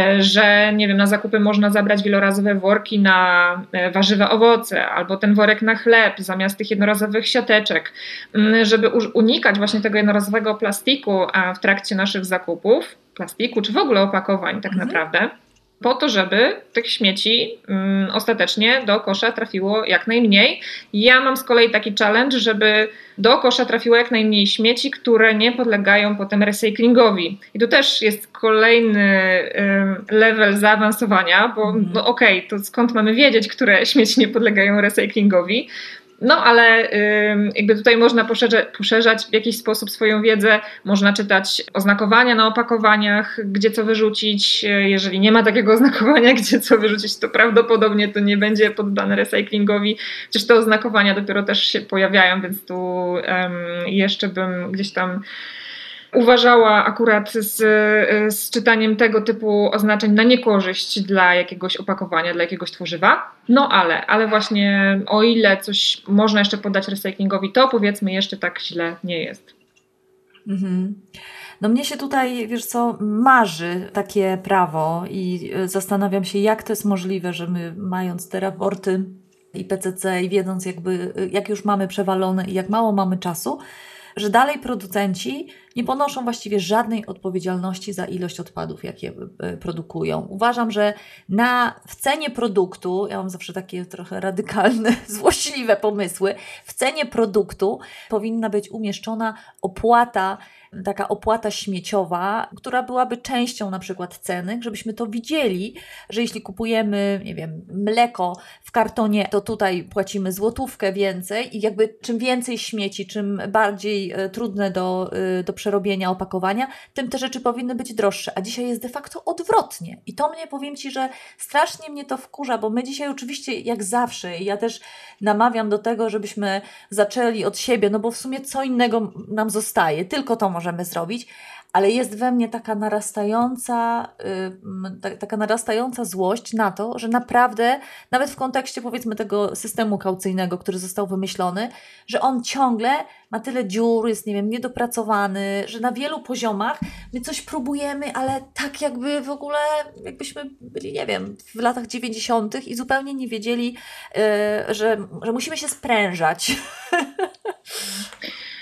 B: że nie wiem, na zakupy można zabrać wielorazowe worki na warzywa, owoce, albo ten worek na chleb zamiast tych jednorazowych siateczek, żeby unikać właśnie tego jednorazowego plastiku w trakcie naszych zakupów, plastiku czy w ogóle opakowań tak mhm. naprawdę, po to, żeby tych śmieci um, ostatecznie do kosza trafiło jak najmniej. Ja mam z kolei taki challenge, żeby do kosza trafiło jak najmniej śmieci, które nie podlegają potem recyklingowi. I tu też jest kolejny um, level zaawansowania, bo mm. no okej, okay, to skąd mamy wiedzieć, które śmieci nie podlegają recyklingowi? No ale y, jakby tutaj można poszerzać, poszerzać w jakiś sposób swoją wiedzę, można czytać oznakowania na opakowaniach, gdzie co wyrzucić. Jeżeli nie ma takiego oznakowania, gdzie co wyrzucić, to prawdopodobnie to nie będzie poddane recyklingowi. Przecież te oznakowania dopiero też się pojawiają, więc tu um, jeszcze bym gdzieś tam uważała akurat z, z czytaniem tego typu oznaczeń na niekorzyść dla jakiegoś opakowania, dla jakiegoś tworzywa. No ale, ale właśnie o ile coś można jeszcze poddać recyklingowi, to powiedzmy jeszcze tak źle nie jest.
A: Mhm. No mnie się tutaj, wiesz co, marzy takie prawo i zastanawiam się, jak to jest możliwe, że my mając te raporty I P C C i wiedząc jakby, jak już mamy przewalone i jak mało mamy czasu, że dalej producenci nie ponoszą właściwie żadnej odpowiedzialności za ilość odpadów, jakie produkują. Uważam, że na, w cenie produktu, ja mam zawsze takie trochę radykalne, złośliwe pomysły, w cenie produktu powinna być umieszczona opłata, taka opłata śmieciowa, która byłaby częścią na przykład ceny, żebyśmy to widzieli, że jeśli kupujemy, nie wiem, mleko w kartonie, to tutaj płacimy złotówkę więcej i jakby czym więcej śmieci, czym bardziej y, trudne do, y, do przerobienia opakowania, tym te rzeczy powinny być droższe, a dzisiaj jest de facto odwrotnie. I to mnie, powiem Ci, że strasznie mnie to wkurza, bo my dzisiaj oczywiście jak zawsze, i ja też namawiam do tego, żebyśmy zaczęli od siebie, no bo w sumie co innego nam zostaje, tylko to możemy zrobić, ale jest we mnie taka narastająca, yy, taka narastająca złość na to, że naprawdę, nawet w kontekście powiedzmy tego systemu kaucyjnego, który został wymyślony, że on ciągle ma tyle dziur, jest, nie wiem, niedopracowany, że na wielu poziomach my coś próbujemy, ale tak jakby w ogóle, jakbyśmy byli, nie wiem, w latach dziewięćdziesiątych i zupełnie nie wiedzieli, yy, że, że musimy się sprężać.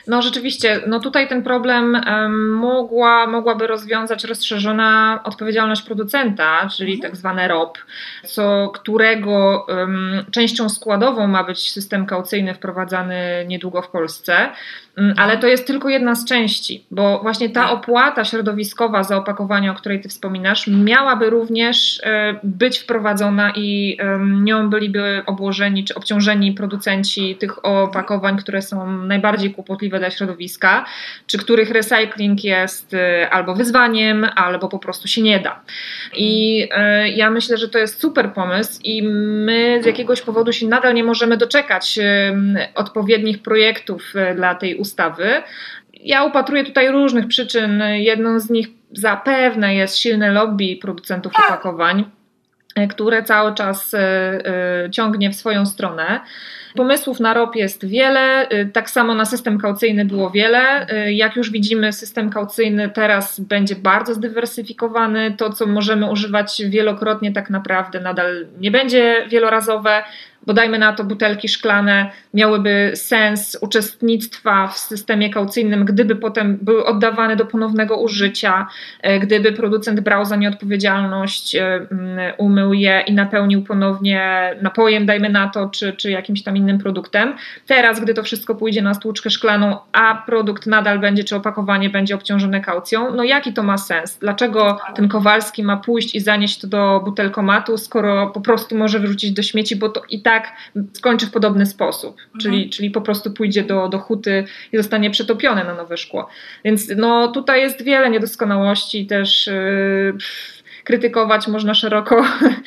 B: No rzeczywiście, no tutaj ten problem um, mogła, mogłaby rozwiązać rozszerzona odpowiedzialność producenta, czyli mhm. tak zwane R O P, co, którego um, częścią składową ma być system kaucyjny wprowadzany niedługo w Polsce. Ale to jest tylko jedna z części, bo właśnie ta opłata środowiskowa za opakowanie, o której ty wspominasz, miałaby również być wprowadzona i nią byliby obłożeni czy obciążeni producenci tych opakowań, które są najbardziej kłopotliwe dla środowiska, czy których recycling jest albo wyzwaniem, albo po prostu się nie da. I ja myślę, że to jest super pomysł i my z jakiegoś powodu się nadal nie możemy doczekać odpowiednich projektów dla tej ustawy. ustawy. Ja upatruję tutaj różnych przyczyn. Jedną z nich zapewne jest silne lobby producentów opakowań, które cały czas ciągnie w swoją stronę. Pomysłów na R O P jest wiele, tak samo na system kaucyjny było wiele. Jak już widzimy, system kaucyjny teraz będzie bardzo zdywersyfikowany. To, co możemy używać wielokrotnie, tak naprawdę nadal nie będzie wielorazowe. Bo dajmy na to, butelki szklane miałyby sens uczestnictwa w systemie kaucyjnym, gdyby potem były oddawane do ponownego użycia, gdyby producent brał za nie odpowiedzialność, umył je i napełnił ponownie napojem, dajmy na to, czy, czy jakimś tam innym produktem. Teraz, gdy to wszystko pójdzie na stłuczkę szklaną, a produkt nadal będzie, czy opakowanie będzie obciążone kaucją, no jaki to ma sens? Dlaczego ten Kowalski ma pójść i zanieść to do butelkomatu, skoro po prostu może wyrzucić do śmieci, bo to i tak skończy w podobny sposób, mhm. czyli, czyli po prostu pójdzie do, do huty i zostanie przetopione na nowe szkło. Więc no, tutaj jest wiele niedoskonałości, też yy, krytykować można szeroko.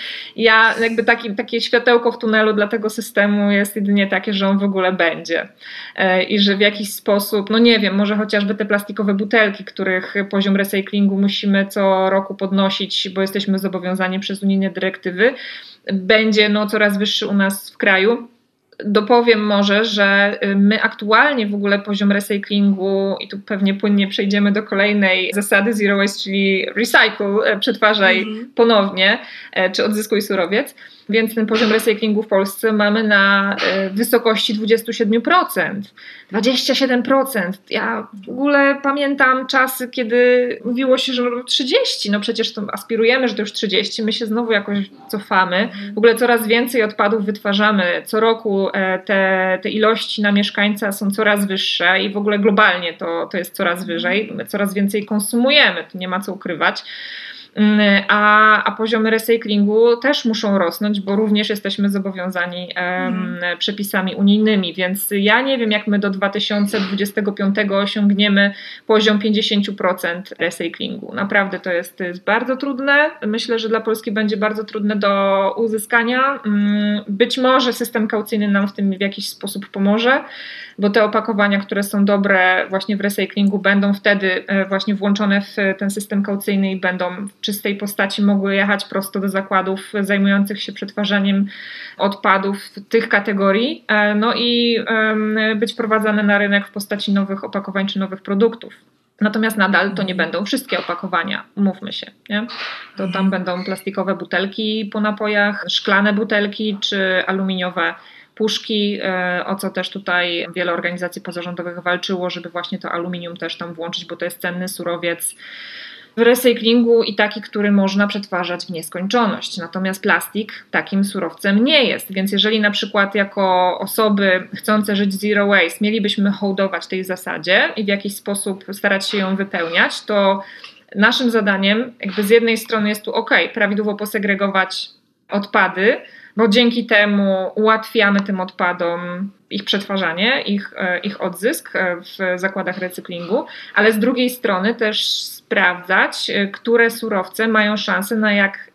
B: Ja jakby taki, takie światełko w tunelu dla tego systemu jest jedynie takie, że on w ogóle będzie yy, i że w jakiś sposób, no nie wiem, może chociażby te plastikowe butelki, których poziom recyklingu musimy co roku podnosić, bo jesteśmy zobowiązani przez unijne dyrektywy, będzie no, coraz wyższy u nas w kraju. Dopowiem może, że my aktualnie w ogóle poziom recyklingu, i tu pewnie płynnie przejdziemy do kolejnej zasady Zero Waste, czyli recycle, przetwarzaj mm-hmm. ponownie, czy odzyskuj surowiec. Więc ten poziom recyklingu w Polsce mamy na wysokości dwadzieścia siedem procent. dwadzieścia siedem procent. Ja w ogóle pamiętam czasy, kiedy mówiło się, że trzydzieści procent. No przecież to aspirujemy, że to już trzydzieści procent. My się znowu jakoś cofamy. W ogóle coraz więcej odpadów wytwarzamy. Co roku te, te ilości na mieszkańca są coraz wyższe i w ogóle globalnie to, to jest coraz wyżej. My coraz więcej konsumujemy. Tu nie ma co ukrywać. A, a poziomy recyklingu też muszą rosnąć, bo również jesteśmy zobowiązani um, mm. przepisami unijnymi, więc ja nie wiem, jak my do dwa tysiące dwudziestego piątego osiągniemy poziom pięćdziesiąt procent recyklingu. Naprawdę to jest, to jest bardzo trudne. Myślę, że dla Polski będzie bardzo trudne do uzyskania. Być może system kaucyjny nam w tym w jakiś sposób pomoże, bo te opakowania, które są dobre właśnie w recyklingu, będą wtedy właśnie włączone w ten system kaucyjny i będą w czystej postaci mogły jechać prosto do zakładów zajmujących się przetwarzaniem odpadów tych kategorii, no i być wprowadzane na rynek w postaci nowych opakowań czy nowych produktów. Natomiast nadal to nie będą wszystkie opakowania, umówmy się, nie? To tam będą plastikowe butelki po napojach, szklane butelki czy aluminiowe puszki, o co też tutaj wiele organizacji pozarządowych walczyło, żeby właśnie to aluminium też tam włączyć, bo to jest cenny surowiec w recyklingu i taki, który można przetwarzać w nieskończoność. Natomiast plastik takim surowcem nie jest, więc jeżeli na przykład jako osoby chcące żyć zero waste mielibyśmy hołdować tej zasadzie i w jakiś sposób starać się ją wypełniać, to naszym zadaniem jakby z jednej strony jest tu ok, prawidłowo posegregować odpady, bo dzięki temu ułatwiamy tym odpadom ich przetwarzanie, ich, ich odzysk w zakładach recyklingu, ale z drugiej strony też sprawdzać, które surowce mają szansę na jak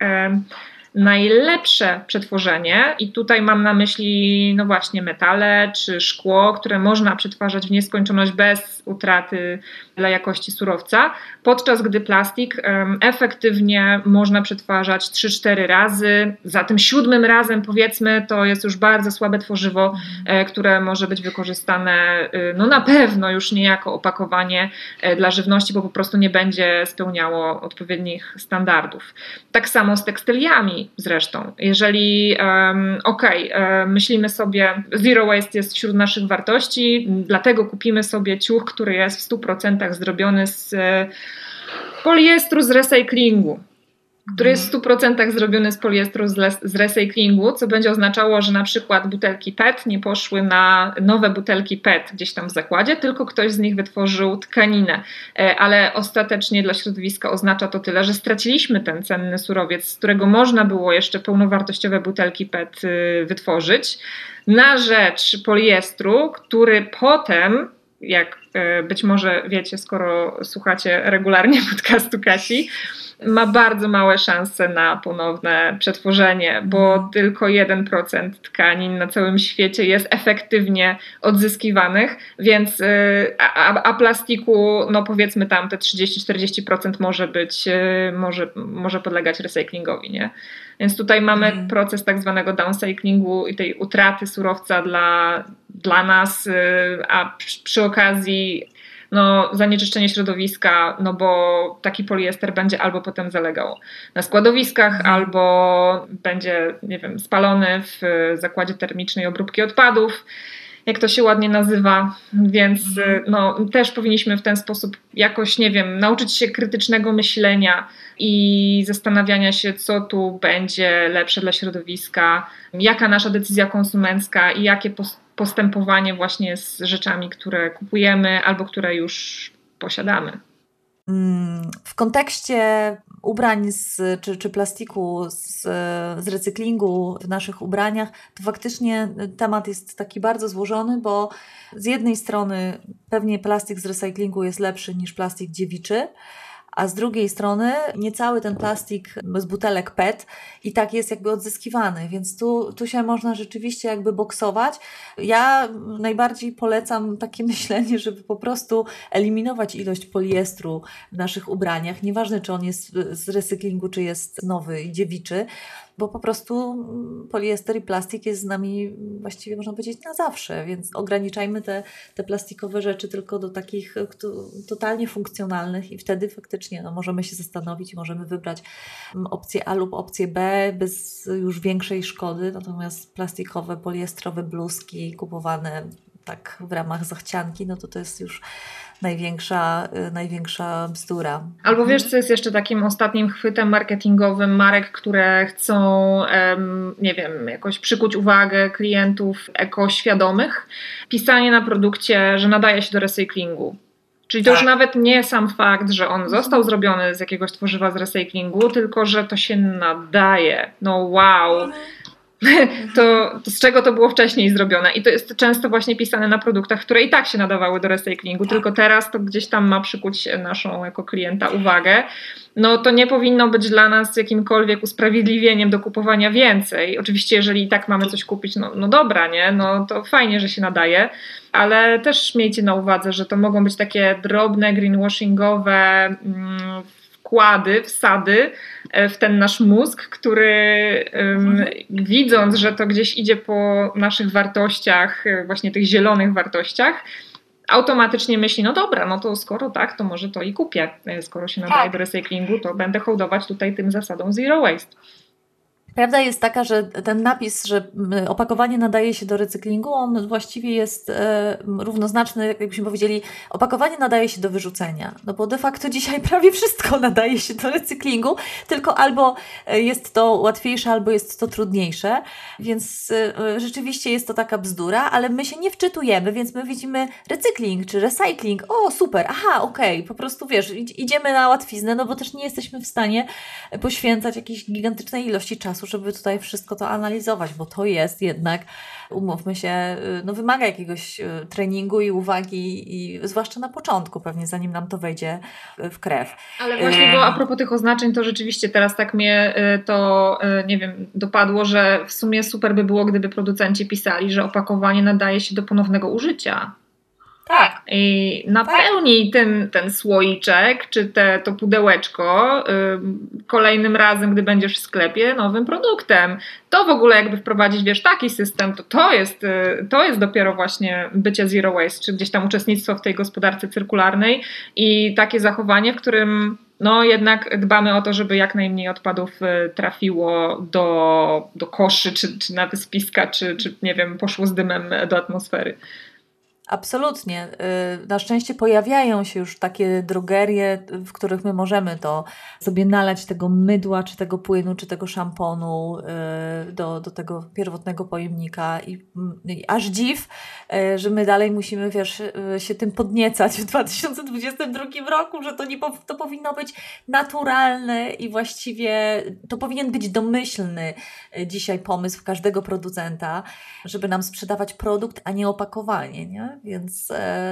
B: najlepsze przetworzenie i tutaj mam na myśli no właśnie metale czy szkło, które można przetwarzać w nieskończoność bez utraty dla jakości surowca, podczas gdy plastik um, efektywnie można przetwarzać trzy cztery razy, za tym siódmym razem powiedzmy to jest już bardzo słabe tworzywo, e, które może być wykorzystane e, no na pewno już nie jako opakowanie e, dla żywności, bo po prostu nie będzie spełniało odpowiednich standardów. Tak samo z tekstyliami. odpadami zresztą. Jeżeli, um, okej, okay, myślimy sobie, zero waste jest wśród naszych wartości, dlatego kupimy sobie ciuch, który jest w stu procentach zrobiony z poliestru z recyklingu, który jest w stu procentach zrobiony z poliestru z, z recyklingu, co będzie oznaczało, że na przykład butelki P E T nie poszły na nowe butelki P E T gdzieś tam w zakładzie, tylko ktoś z nich wytworzył tkaninę. Ale ostatecznie dla środowiska oznacza to tyle, że straciliśmy ten cenny surowiec, z którego można było jeszcze pełnowartościowe butelki P E T wytworzyć, na rzecz poliestru, który potem, jak być może wiecie, skoro słuchacie regularnie podcastu Kasi, ma bardzo małe szanse na ponowne przetworzenie, bo mm. tylko jeden procent tkanin na całym świecie jest efektywnie odzyskiwanych, więc a, a plastiku, no powiedzmy tam te trzydzieści do czterdziestu procent może być, może, może podlegać recyklingowi, nie? Więc tutaj mamy mm. proces tak zwanego downcyclingu i tej utraty surowca dla, dla nas, a przy, przy okazji no, zanieczyszczenie środowiska, no bo taki poliester będzie albo potem zalegał na składowiskach, mm. albo będzie, nie wiem, spalony w zakładzie termicznej obróbki odpadów, jak to się ładnie nazywa, więc mm. no, też powinniśmy w ten sposób jakoś, nie wiem, nauczyć się krytycznego myślenia i zastanawiania się, co tu będzie lepsze dla środowiska, jaka nasza decyzja konsumencka i jakie postępowanie właśnie z rzeczami, które kupujemy albo które już posiadamy.
A: W kontekście ubrań z, czy, czy plastiku z, z recyklingu w naszych ubraniach, to faktycznie temat jest taki bardzo złożony, bo z jednej strony pewnie plastik z recyklingu jest lepszy niż plastik dziewiczy, a z drugiej strony nie cały ten plastik z butelek P E T i tak jest jakby odzyskiwany, więc tu, tu się można rzeczywiście jakby boksować. Ja najbardziej polecam takie myślenie, żeby po prostu eliminować ilość poliestru w naszych ubraniach, nieważne czy on jest z recyklingu, czy jest nowy i dziewiczy, bo po prostu poliester i plastik jest z nami właściwie można powiedzieć na zawsze, więc ograniczajmy te, te plastikowe rzeczy tylko do takich to, totalnie funkcjonalnych i wtedy faktycznie no, możemy się zastanowić i możemy wybrać opcję A lub opcję B bez już większej szkody, natomiast plastikowe, poliestrowe bluzki kupowane tak w ramach zachcianki, no to to jest już największa, największa bzdura.
B: Albo wiesz, co jest jeszcze takim ostatnim chwytem marketingowym marek, które chcą, um, nie wiem, jakoś przykuć uwagę klientów ekoświadomych? Pisanie na produkcie, że nadaje się do recyklingu. Czyli to tak. Już nawet nie sam fakt, że on został zrobiony z jakiegoś tworzywa z recyklingu, tylko że to się nadaje. No wow! To, to z czego to było wcześniej zrobione i to jest często właśnie pisane na produktach, które i tak się nadawały do recyklingu, tylko teraz to gdzieś tam ma przykuć naszą jako klienta uwagę. No to nie powinno być dla nas jakimkolwiek usprawiedliwieniem do kupowania więcej. Oczywiście jeżeli i tak mamy coś kupić, no, no dobra, nie? No to fajnie, że się nadaje, ale też miejcie na uwadze, że to mogą być takie drobne greenwashingowe mm, wkłady, wsady w ten nasz mózg, który um, widząc, że to gdzieś idzie po naszych wartościach, właśnie tych zielonych wartościach, automatycznie myśli, no dobra, no to skoro tak, to może to i kupię. Skoro się nadaje do recyklingu, to będę hołdować tutaj tym zasadą zero waste.
A: Prawda jest taka, że ten napis, że opakowanie nadaje się do recyklingu, on właściwie jest e, równoznaczny, jakbyśmy powiedzieli, opakowanie nadaje się do wyrzucenia. No bo de facto dzisiaj prawie wszystko nadaje się do recyklingu, tylko albo jest to łatwiejsze, albo jest to trudniejsze, więc e, rzeczywiście jest to taka bzdura, ale my się nie wczytujemy, więc my widzimy recykling czy recycling, o super, aha, okej, okay. Po prostu wiesz, idziemy na łatwiznę, no bo też nie jesteśmy w stanie poświęcać jakiejś gigantycznej ilości czasu, żeby tutaj wszystko to analizować, bo to jest jednak, umówmy się, no wymaga jakiegoś treningu i uwagi, i zwłaszcza na początku pewnie, zanim nam to wejdzie w krew.
B: Ale właśnie, bo a propos tych oznaczeń, to rzeczywiście teraz tak mnie to, nie wiem, dopadło, że w sumie super by było, gdyby producenci pisali, że opakowanie nadaje się do ponownego użycia. Tak. I napełnij ten, ten słoiczek, czy te, to pudełeczko y, kolejnym razem, gdy będziesz w sklepie, nowym produktem. To w ogóle jakby wprowadzić, wiesz, taki system, to to jest, y, to jest dopiero właśnie bycie zero waste, czy gdzieś tam uczestnictwo w tej gospodarce cyrkularnej i takie zachowanie, w którym no jednak dbamy o to, żeby jak najmniej odpadów trafiło do, do koszy, czy, czy na wyspiska, czy, czy nie wiem, poszło z dymem do atmosfery.
A: Absolutnie. Na szczęście pojawiają się już takie drogerie, w których my możemy to sobie nalać tego mydła, czy tego płynu, czy tego szamponu do, do tego pierwotnego pojemnika i, i aż dziw, że my dalej musimy, wiesz, się tym podniecać w dwa tysiące dwudziestym drugim roku, że to, nie, to powinno być naturalne i właściwie to powinien być domyślny dzisiaj pomysł każdego producenta, żeby nam sprzedawać produkt, a nie opakowanie, nie? Więc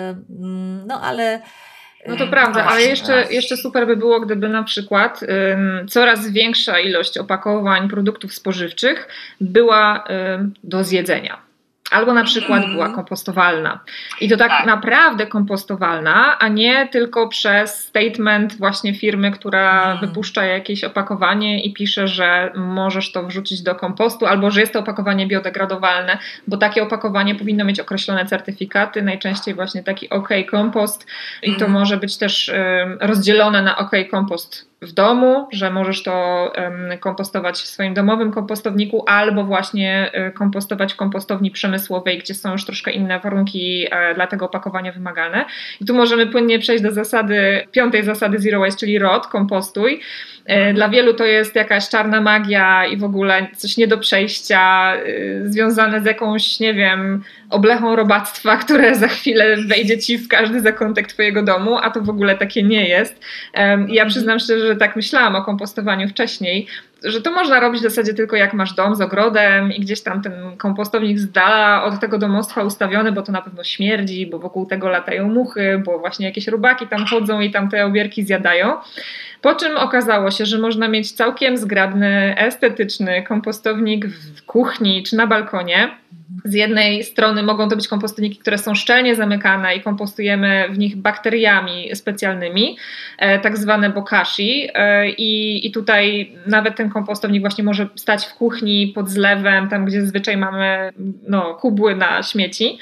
A: no ale...
B: No to prawda, ale jeszcze, jeszcze super by było, gdyby na przykład um, coraz większa ilość opakowań produktów spożywczych była um, do zjedzenia. Albo na przykład była kompostowalna. I to tak, tak naprawdę kompostowalna, a nie tylko przez statement właśnie firmy, która hmm. wypuszcza jakieś opakowanie i pisze, że możesz to wrzucić do kompostu, albo że jest to opakowanie biodegradowalne, bo takie opakowanie powinno mieć określone certyfikaty, najczęściej właśnie taki OK Kompost i to hmm. może być też um, rozdzielone na OK Kompost w domu, że możesz to um, kompostować w swoim domowym kompostowniku albo właśnie um, kompostować w kompostowni przemysłowej, gdzie są już troszkę inne warunki um, dla tego opakowania wymagane. I tu możemy płynnie przejść do zasady, piątej zasady Zero Waste, czyli R O D, kompostuj. Um, dla wielu to jest jakaś czarna magia i w ogóle coś nie do przejścia, um, związane z jakąś, nie wiem, oblechą robactwa, które za chwilę wejdzie ci w każdy zakątek twojego domu, a to w ogóle takie nie jest. Um, ja przyznam szczerze, że tak myślałam o kompostowaniu wcześniej, że to można robić w zasadzie tylko jak masz dom z ogrodem i gdzieś tam ten kompostownik z dala od tego domostwa ustawiony, bo to na pewno śmierdzi, bo wokół tego latają muchy, bo właśnie jakieś robaki tam chodzą i tam te obierki zjadają. Po czym okazało się, że można mieć całkiem zgrabny, estetyczny kompostownik w kuchni czy na balkonie. Z jednej strony mogą to być kompostowniki, które są szczelnie zamykane i kompostujemy w nich bakteriami specjalnymi, tak zwane bokashi i, i tutaj nawet ten kompostownik właśnie może stać w kuchni pod zlewem, tam gdzie zazwyczaj mamy no, kubły na śmieci.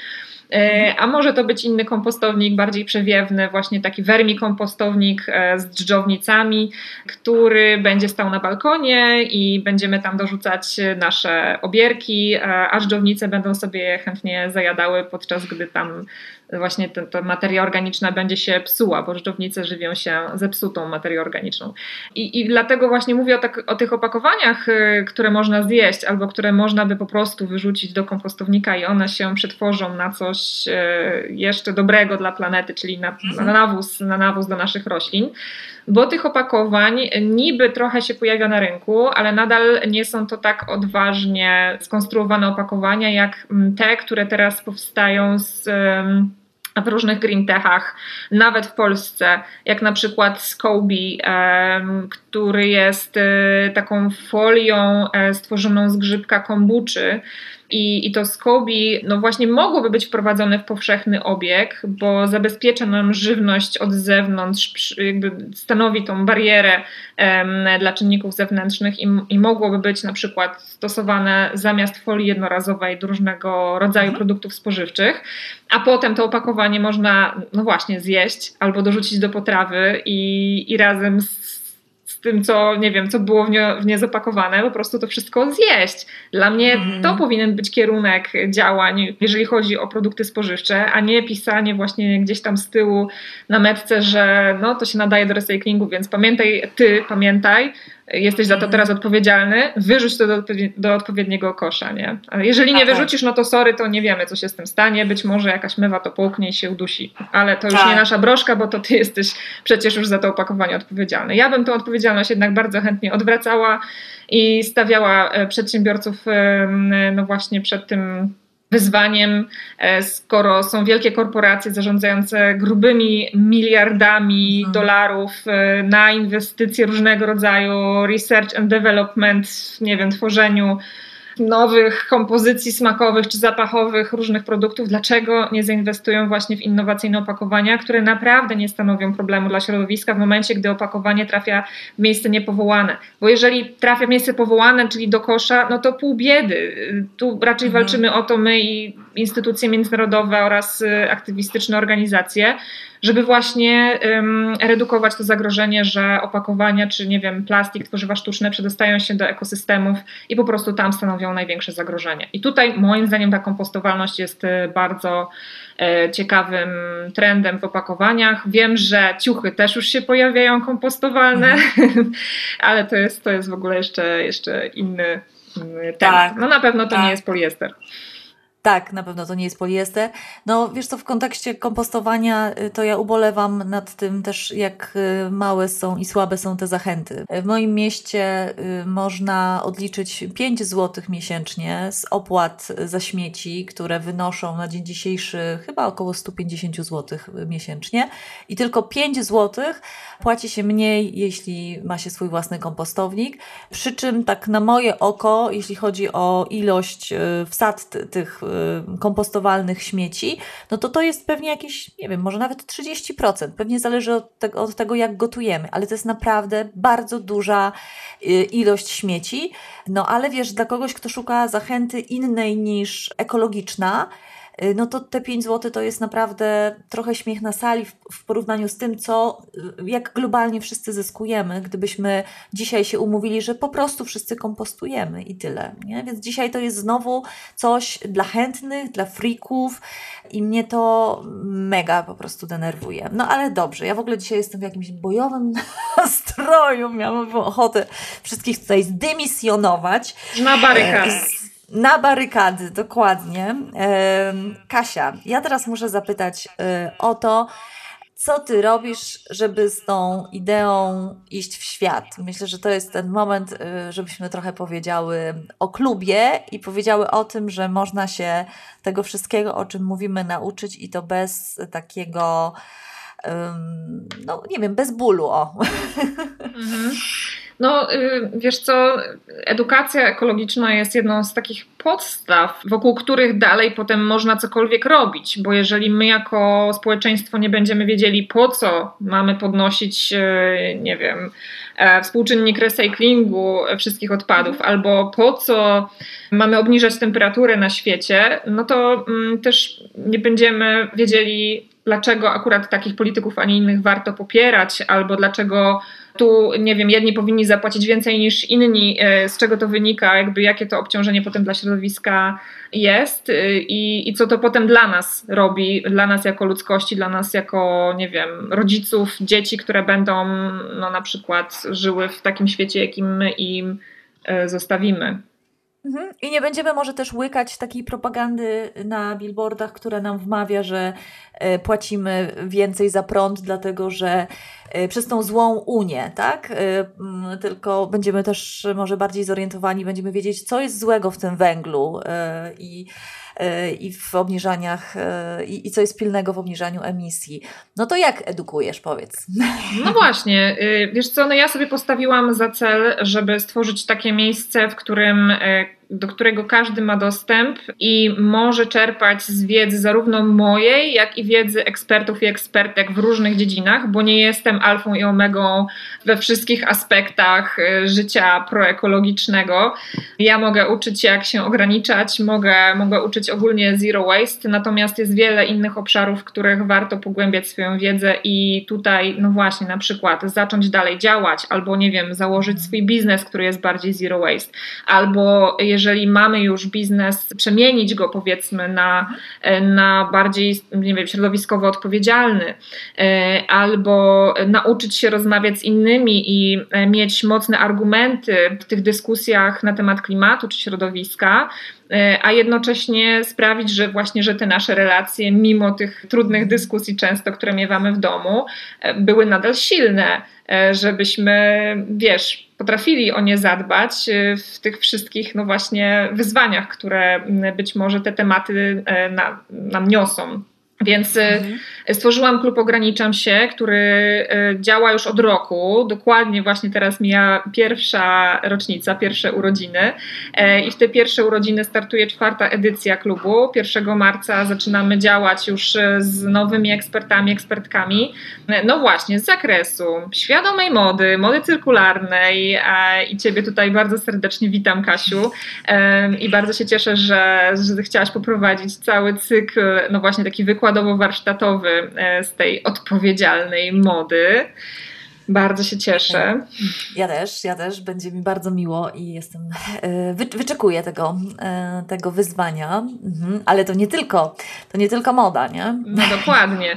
B: A może to być inny kompostownik, bardziej przewiewny, właśnie taki wermikompostownik z dżdżownicami, który będzie stał na balkonie i będziemy tam dorzucać nasze obierki, a dżdżownice będą sobie je chętnie zajadały, podczas gdy tam właśnie ta materia organiczna będzie się psuła, bo dżdżownice żywią się zepsutą materią organiczną. I, i dlatego właśnie mówię o, tak, o tych opakowaniach, które można zjeść albo które można by po prostu wyrzucić do kompostownika i one się przetworzą na coś jeszcze dobrego dla planety, czyli na, na, nawóz, na nawóz do naszych roślin. Bo tych opakowań niby trochę się pojawia na rynku, ale nadal nie są to tak odważnie skonstruowane opakowania jak te, które teraz powstają z... w różnych green techach, nawet w Polsce, jak na przykład Scoby, który jest taką folią stworzoną z grzybka kombuczy. I, I to Scoby no właśnie mogłoby być wprowadzone w powszechny obieg, bo zabezpiecza nam żywność od zewnątrz, jakby stanowi tą barierę um, dla czynników zewnętrznych i, i mogłoby być na przykład stosowane zamiast folii jednorazowej do różnego rodzaju mhm. produktów spożywczych, a potem to opakowanie można no właśnie zjeść albo dorzucić do potrawy i, i razem z z tym, co nie wiem, co było w nie, w nie zapakowane, po prostu to wszystko zjeść. Dla mnie mm. to powinien być kierunek działań, jeżeli chodzi o produkty spożywcze, a nie pisanie właśnie gdzieś tam z tyłu na metce, że no to się nadaje do recyklingu, więc pamiętaj, ty pamiętaj, jesteś za to teraz odpowiedzialny, wyrzuć to do, do odpowiedniego kosza, nie? Ale jeżeli nie wyrzucisz, no to sorry, to nie wiemy, co się z tym stanie, być może jakaś mewa to połknie i się udusi, ale to już tak. nie nasza broszka, bo to ty jesteś przecież już za to opakowanie odpowiedzialny. Ja bym tą odpowiedzialność jednak bardzo chętnie odwracała i stawiała przedsiębiorców no właśnie przed tym wyzwaniem, skoro są wielkie korporacje zarządzające grubymi miliardami mhm. dolarów na inwestycje różnego rodzaju, research and development, nie wiem, tworzeniu nowych kompozycji smakowych czy zapachowych różnych produktów, dlaczego nie zainwestują właśnie w innowacyjne opakowania, które naprawdę nie stanowią problemu dla środowiska w momencie, gdy opakowanie trafia w miejsce niepowołane. Bo jeżeli trafia w miejsce powołane, czyli do kosza, no to pół biedy. Tu raczej mhm. walczymy o to my i instytucje międzynarodowe oraz aktywistyczne organizacje, żeby właśnie um, redukować to zagrożenie, że opakowania czy nie wiem, plastik, tworzywa sztuczne przedostają się do ekosystemów i po prostu tam stanowią największe zagrożenie. I tutaj moim zdaniem ta kompostowalność jest bardzo e, ciekawym trendem w opakowaniach. Wiem, że ciuchy też już się pojawiają kompostowalne, mhm. ale to jest, to jest w ogóle jeszcze, jeszcze inny, inny temat.
A: Tak,
B: no na pewno to
A: tak.
B: nie jest poliester.
A: Tak, na pewno to nie jest poliester. No wiesz co, w kontekście kompostowania to ja ubolewam nad tym też, jak małe są i słabe są te zachęty. W moim mieście można odliczyć pięć złotych miesięcznie z opłat za śmieci, które wynoszą na dzień dzisiejszy chyba około sto pięćdziesiąt złotych miesięcznie i tylko pięć złotych płaci się mniej, jeśli ma się swój własny kompostownik. Przy czym tak na moje oko, jeśli chodzi o ilość wsad tych kompostowalnych śmieci, no to to jest pewnie jakieś, nie wiem, może nawet trzydzieści procent. Pewnie zależy od tego, od tego, jak gotujemy, ale to jest naprawdę bardzo duża ilość śmieci. No ale wiesz, dla kogoś, kto szuka zachęty innej niż ekologiczna, no to te pięć złotych to jest naprawdę trochę śmiech na sali w, w porównaniu z tym, co, jak globalnie wszyscy zyskujemy, gdybyśmy dzisiaj się umówili, że po prostu wszyscy kompostujemy i tyle. Nie? Więc dzisiaj to jest znowu coś dla chętnych, dla freaków i mnie to mega po prostu denerwuje. No ale dobrze, ja w ogóle dzisiaj jestem w jakimś bojowym nastroju, miałam ochotę wszystkich tutaj zdymisjonować.
B: Na barykady.
A: Na barykady, dokładnie. Kasia, ja teraz muszę zapytać o to, co ty robisz, żeby z tą ideą iść w świat? Myślę, że to jest ten moment, żebyśmy trochę powiedziały o klubie i powiedziały o tym, że można się tego wszystkiego, o czym mówimy, nauczyć i to bez takiego, no nie wiem, bez bólu. O.
B: Mhm. No wiesz co, edukacja ekologiczna jest jedną z takich podstaw, wokół których dalej potem można cokolwiek robić, bo jeżeli my jako społeczeństwo nie będziemy wiedzieli, po co mamy podnosić, nie wiem, współczynnik recyklingu wszystkich odpadów, albo po co mamy obniżać temperaturę na świecie, no to też nie będziemy wiedzieli, dlaczego akurat takich polityków, a nie innych warto popierać, albo dlaczego tu, nie wiem, jedni powinni zapłacić więcej niż inni, z czego to wynika, jakby jakie to obciążenie potem dla środowiska jest i, i co to potem dla nas robi, dla nas jako ludzkości, dla nas jako, nie wiem, rodziców, dzieci, które będą no, na przykład żyły w takim świecie, jakim my im zostawimy.
A: Mhm. I nie będziemy może też łykać takiej propagandy na billboardach, która nam wmawia, że płacimy więcej za prąd, dlatego że przez tą złą Unię, tak? Tylko będziemy też może bardziej zorientowani, będziemy wiedzieć, co jest złego w tym węglu i, i w obniżaniach, i, i co jest pilnego w obniżaniu emisji. No to jak edukujesz, powiedz?
B: No właśnie, wiesz co, no ja sobie postawiłam za cel, żeby stworzyć takie miejsce, w którym do którego każdy ma dostęp i może czerpać z wiedzy zarówno mojej, jak i wiedzy ekspertów i ekspertek w różnych dziedzinach, bo nie jestem alfą i omegą we wszystkich aspektach życia proekologicznego. Ja mogę uczyć, jak się ograniczać, mogę, mogę uczyć ogólnie zero waste, natomiast jest wiele innych obszarów, w których warto pogłębiać swoją wiedzę i tutaj, no właśnie, na przykład zacząć dalej działać, albo nie wiem, założyć swój biznes, który jest bardziej zero waste, albo jeżeli jeżeli mamy już biznes, przemienić go powiedzmy na, na bardziej, nie wiem, środowiskowo odpowiedzialny, albo nauczyć się rozmawiać z innymi i mieć mocne argumenty w tych dyskusjach na temat klimatu czy środowiska, a jednocześnie sprawić, że właśnie, że te nasze relacje, mimo tych trudnych dyskusji często, które miewamy w domu, były nadal silne, żebyśmy, wiesz, potrafili o nie zadbać w tych wszystkich, no właśnie, wyzwaniach, które być może te tematy na, nam niosą. Więc mhm. stworzyłam klub Ograniczam się, który działa już od roku. Dokładnie właśnie teraz mija pierwsza rocznica, pierwsze urodziny. I w te pierwsze urodziny startuje czwarta edycja klubu. pierwszego marca zaczynamy działać już z nowymi ekspertami, ekspertkami. No właśnie, z zakresu świadomej mody, mody cyrkularnej. I Ciebie tutaj bardzo serdecznie witam, Kasiu. I bardzo się cieszę, że, że chciałaś poprowadzić cały cykl, no właśnie taki wykładowo-warsztatowy z tej odpowiedzialnej mody. Bardzo się cieszę.
A: Ja też, ja też. Będzie mi bardzo miło i jestem, wy, wyczekuję tego, tego wyzwania. Mhm. Ale to nie tylko, to nie tylko moda, nie?
B: No dokładnie.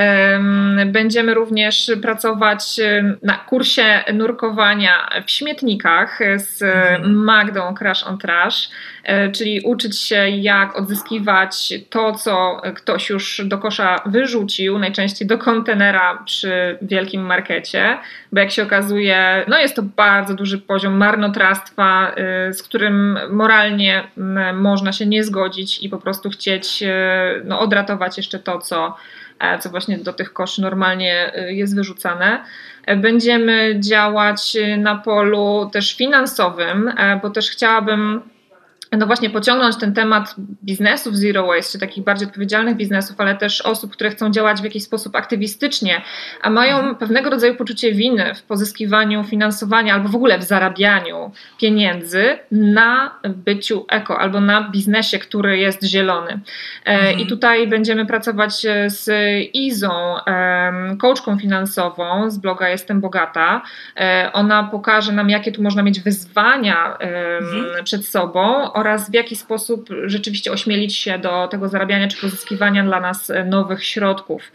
B: Będziemy również pracować na kursie nurkowania w śmietnikach z Magdą Crash on Trash, czyli uczyć się, jak odzyskiwać to, co ktoś już do kosza wyrzucił, najczęściej do kontenera przy wielkim markecie, bo jak się okazuje, no jest to bardzo duży poziom marnotrawstwa, z którym moralnie można się nie zgodzić i po prostu chcieć no, odratować jeszcze to, co co właśnie do tych koszy normalnie jest wyrzucane. Będziemy działać na polu też finansowym, bo też chciałabym no właśnie pociągnąć ten temat biznesów zero waste, czy takich bardziej odpowiedzialnych biznesów, ale też osób, które chcą działać w jakiś sposób aktywistycznie, a mają pewnego rodzaju poczucie winy w pozyskiwaniu finansowania albo w ogóle w zarabianiu pieniędzy na byciu eko albo na biznesie, który jest zielony. Mhm. I tutaj będziemy pracować z Izą, coachką finansową z bloga Jestem Bogata. Ona pokaże nam, jakie tu można mieć wyzwania mhm. przed sobą oraz w jaki sposób rzeczywiście ośmielić się do tego zarabiania czy pozyskiwania dla nas nowych środków.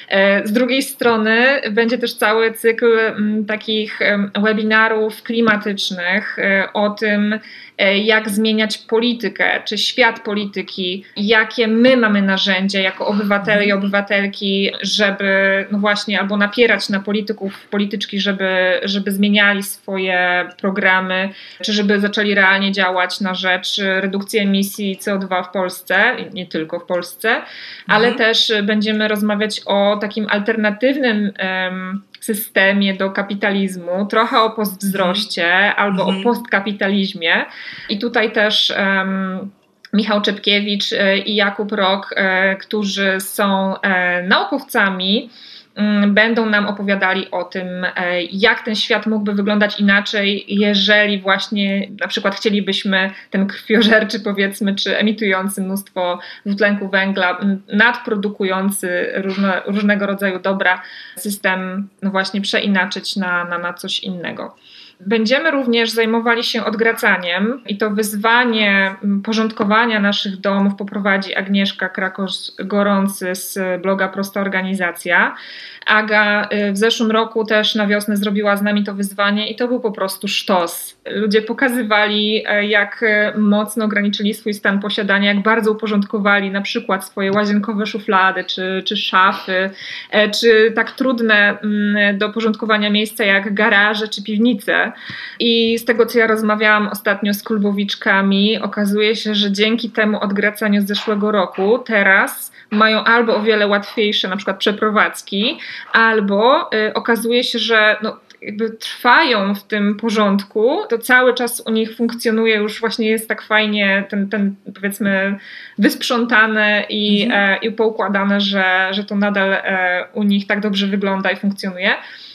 B: Z drugiej strony będzie też cały cykl takich webinarów klimatycznych o tym, jak zmieniać politykę, czy świat polityki, jakie my mamy narzędzia jako obywatele i obywatelki, żeby no właśnie albo napierać na polityków, polityczki, żeby, żeby zmieniali swoje programy, czy żeby zaczęli realnie działać na rzecz redukcji emisji C O dwa w Polsce, nie tylko w Polsce, ale mhm. też będziemy rozmawiać o takim alternatywnym um, systemie do kapitalizmu, trochę o postwzroście mm. albo mm. o postkapitalizmie. I tutaj też um, Michał Czepkiewicz i Jakub Rok, którzy są naukowcami, będą nam opowiadali o tym, jak ten świat mógłby wyglądać inaczej, jeżeli właśnie na przykład chcielibyśmy ten krwiożerczy, powiedzmy, czy emitujący mnóstwo dwutlenku węgla, nadprodukujący różne, różnego rodzaju dobra system no właśnie przeinaczyć na, na, na coś innego. Będziemy również zajmowali się odgracaniem i to wyzwanie porządkowania naszych domów poprowadzi Agnieszka Krakosz-Gorący z bloga Prosta Organizacja. Aga w zeszłym roku też na wiosnę zrobiła z nami to wyzwanie i to był po prostu sztos. Ludzie pokazywali, jak mocno ograniczyli swój stan posiadania, jak bardzo uporządkowali na przykład swoje łazienkowe szuflady czy, czy szafy, czy tak trudne do porządkowania miejsca jak garaże czy piwnice. I z tego, co ja rozmawiałam ostatnio z klubowiczkami, okazuje się, że dzięki temu odgracaniu z zeszłego roku teraz mają albo o wiele łatwiejsze na przykład przeprowadzki, albo y, okazuje się, że no, jakby trwają w tym porządku, to cały czas u nich funkcjonuje, już właśnie jest tak fajnie ten, ten powiedzmy wysprzątane i, mhm. e, i poukładane, że, że to nadal e, u nich tak dobrze wygląda i funkcjonuje.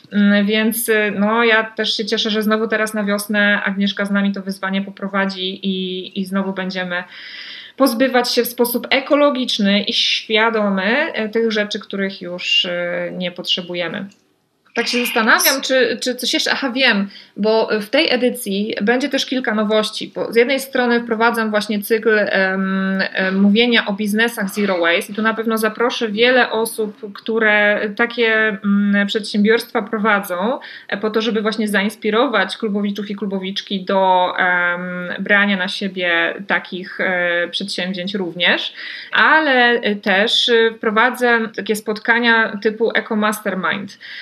B: Więc no, ja też się cieszę, że znowu teraz na wiosnę Agnieszka z nami to wyzwanie poprowadzi i, i znowu będziemy pozbywać się w sposób ekologiczny i świadomy tych rzeczy, których już nie potrzebujemy. Tak się zastanawiam, czy, czy coś jeszcze, aha wiem, bo w tej edycji będzie też kilka nowości, bo z jednej strony wprowadzam właśnie cykl um, um, mówienia o biznesach zero waste i tu na pewno zaproszę wiele osób, które takie um, przedsiębiorstwa prowadzą po to, żeby właśnie zainspirować klubowiczów i klubowiczki do um, brania na siebie takich um, przedsięwzięć również, ale też wprowadzę takie spotkania typu Eco Mastermind,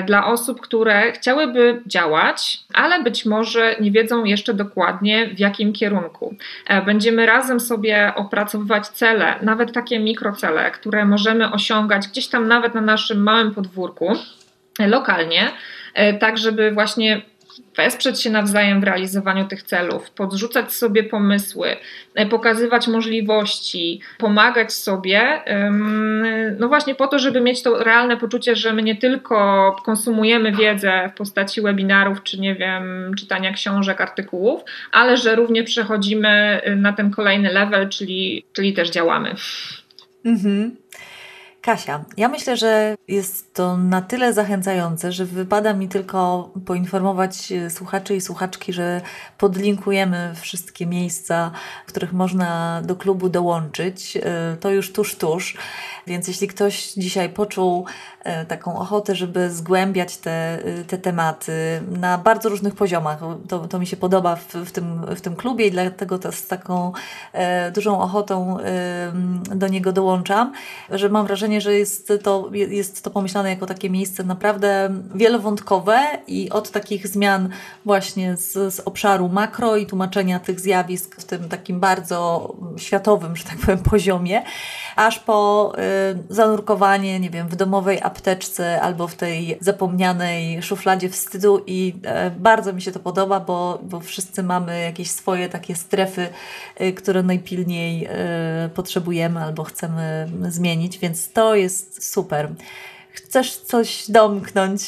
B: dla osób, które chciałyby działać, ale być może nie wiedzą jeszcze dokładnie w jakim kierunku. Będziemy razem sobie opracowywać cele, nawet takie mikrocele, które możemy osiągać gdzieś tam nawet na naszym małym podwórku, lokalnie, tak żeby właśnie wesprzeć się nawzajem w realizowaniu tych celów, podrzucać sobie pomysły, pokazywać możliwości, pomagać sobie, no właśnie po to, żeby mieć to realne poczucie, że my nie tylko konsumujemy wiedzę w postaci webinarów, czy nie wiem, czytania książek, artykułów, ale że również przechodzimy na ten kolejny level, czyli, czyli też działamy.
A: Mhm. Kasia, ja myślę, że jest to na tyle zachęcające, że wypada mi tylko poinformować słuchaczy i słuchaczki, że podlinkujemy wszystkie miejsca, w których można do klubu dołączyć. To już tuż, tuż. Więc jeśli ktoś dzisiaj poczuł taką ochotę, żeby zgłębiać te, te tematy na bardzo różnych poziomach, to, to mi się podoba w, w, tym, w tym klubie i dlatego to z taką e, dużą ochotą e, do niego dołączam, że mam wrażenie, że jest to, jest to pomyślane jako takie miejsce naprawdę wielowątkowe i od takich zmian właśnie z, z obszaru makro i tłumaczenia tych zjawisk w tym takim bardzo światowym, że tak powiem, poziomie, aż po e, zanurkowanie, nie wiem, w domowej apteczce albo w tej zapomnianej szufladzie wstydu i e, bardzo mi się to podoba, bo, bo wszyscy mamy jakieś swoje takie strefy, e, które najpilniej e, potrzebujemy albo chcemy zmienić, więc to jest super. Chcesz coś domknąć?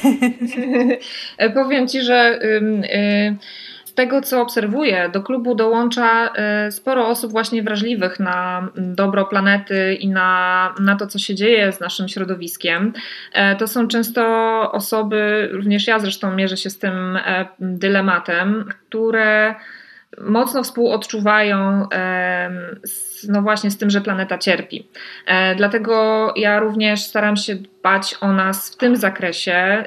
B: Powiem Ci, że yy, yy... Z tego, co obserwuję, do klubu dołącza sporo osób właśnie wrażliwych na dobro planety i na, na to, co się dzieje z naszym środowiskiem. To są często osoby, również ja zresztą mierzę się z tym dylematem, które mocno współodczuwają no właśnie z tym, że planeta cierpi. Dlatego ja również staram się dbać o nas w tym zakresie,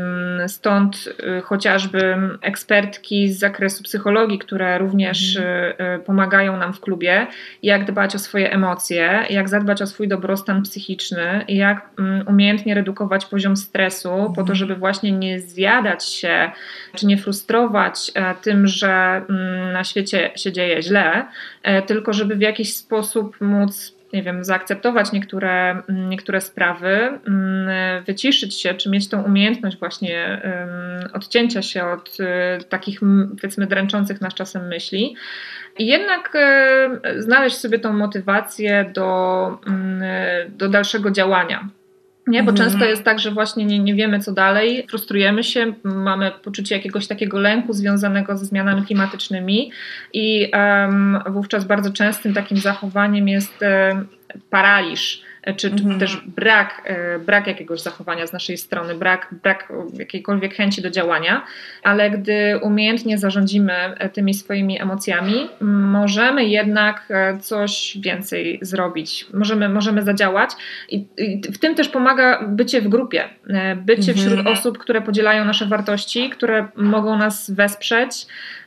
B: stąd chociażby ekspertki z zakresu psychologii, które również mm. pomagają nam w klubie, jak dbać o swoje emocje, jak zadbać o swój dobrostan psychiczny, jak umiejętnie redukować poziom stresu mm. po to, żeby właśnie nie zjadać się, czy nie frustrować tym, że na świecie się dzieje źle, tylko żeby w jakiś sposób móc, nie wiem, zaakceptować niektóre, niektóre sprawy, wyciszyć się, czy mieć tą umiejętność właśnie odcięcia się od takich, powiedzmy, dręczących nas czasem myśli i jednak znaleźć sobie tą motywację do, do dalszego działania. Nie, bo mhm. często jest tak, że właśnie nie, nie wiemy co dalej, frustrujemy się, mamy poczucie jakiegoś takiego lęku związanego ze zmianami klimatycznymi i um, wówczas bardzo częstym takim zachowaniem jest um, paraliż, czy, czy mhm. też brak, brak jakiegoś zachowania z naszej strony, brak, brak jakiejkolwiek chęci do działania, ale gdy umiejętnie zarządzimy tymi swoimi emocjami, możemy jednak coś więcej zrobić, możemy, możemy zadziałać i, i w tym też pomaga bycie w grupie, bycie mhm. wśród osób, które podzielają nasze wartości, które mogą nas wesprzeć,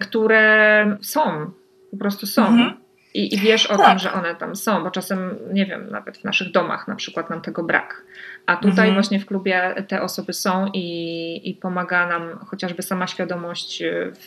B: które są, po prostu są. Mhm. I, I wiesz o tak. tym, że one tam są, bo czasem, nie wiem, nawet w naszych domach na przykład nam tego brak. A tutaj mhm. właśnie w klubie te osoby są i, i pomaga nam chociażby sama świadomość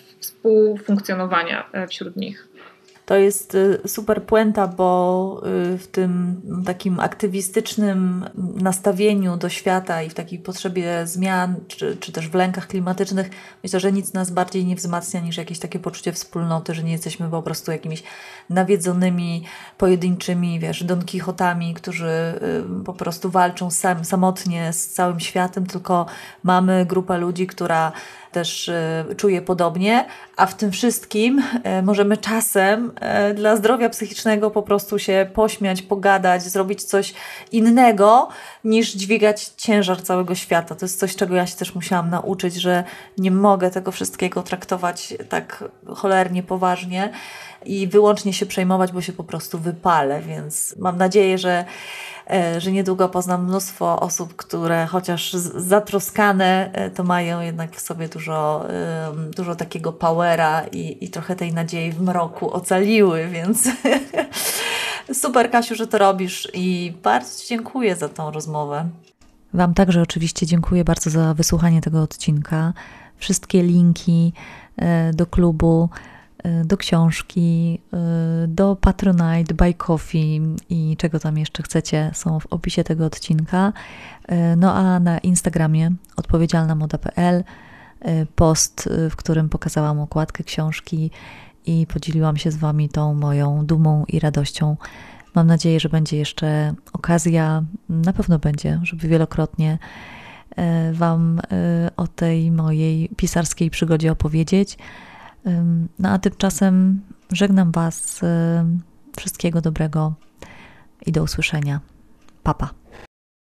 B: współfunkcjonowania wśród nich.
A: To jest super puenta, bo w tym takim aktywistycznym nastawieniu do świata i w takiej potrzebie zmian, czy, czy też w lękach klimatycznych, myślę, że nic nas bardziej nie wzmacnia niż jakieś takie poczucie wspólnoty, że nie jesteśmy po prostu jakimiś nawiedzonymi, pojedynczymi, wiesz, Don Quixotami, którzy po prostu walczą sam, samotnie z całym światem, tylko mamy grupę ludzi, która też y, czuje podobnie, a w tym wszystkim y, możemy czasem y, dla zdrowia psychicznego po prostu się pośmiać, pogadać, zrobić coś innego niż dźwigać ciężar całego świata. To jest coś, czego ja się też musiałam nauczyć, że nie mogę tego wszystkiego traktować tak cholernie poważnie i wyłącznie się przejmować, bo się po prostu wypalę, więc mam nadzieję, że że niedługo poznam mnóstwo osób, które chociaż zatroskane, to mają jednak w sobie dużo, dużo takiego powera i, i trochę tej nadziei w mroku ocaliły, więc super, Kasiu, że to robisz i bardzo Ci dziękuję za tą rozmowę. Wam także oczywiście dziękuję bardzo za wysłuchanie tego odcinka. Wszystkie linki do klubu, do książki, do Patronite, Buy Coffee i czego tam jeszcze chcecie, są w opisie tego odcinka. No a na Instagramie odpowiedzialna moda kropka pe el post, w którym pokazałam okładkę książki i podzieliłam się z Wami tą moją dumą i radością. Mam nadzieję, że będzie jeszcze okazja, na pewno będzie, żeby wielokrotnie Wam o tej mojej pisarskiej przygodzie opowiedzieć. No a tymczasem żegnam Was. Wszystkiego dobrego i do usłyszenia. Pa, pa.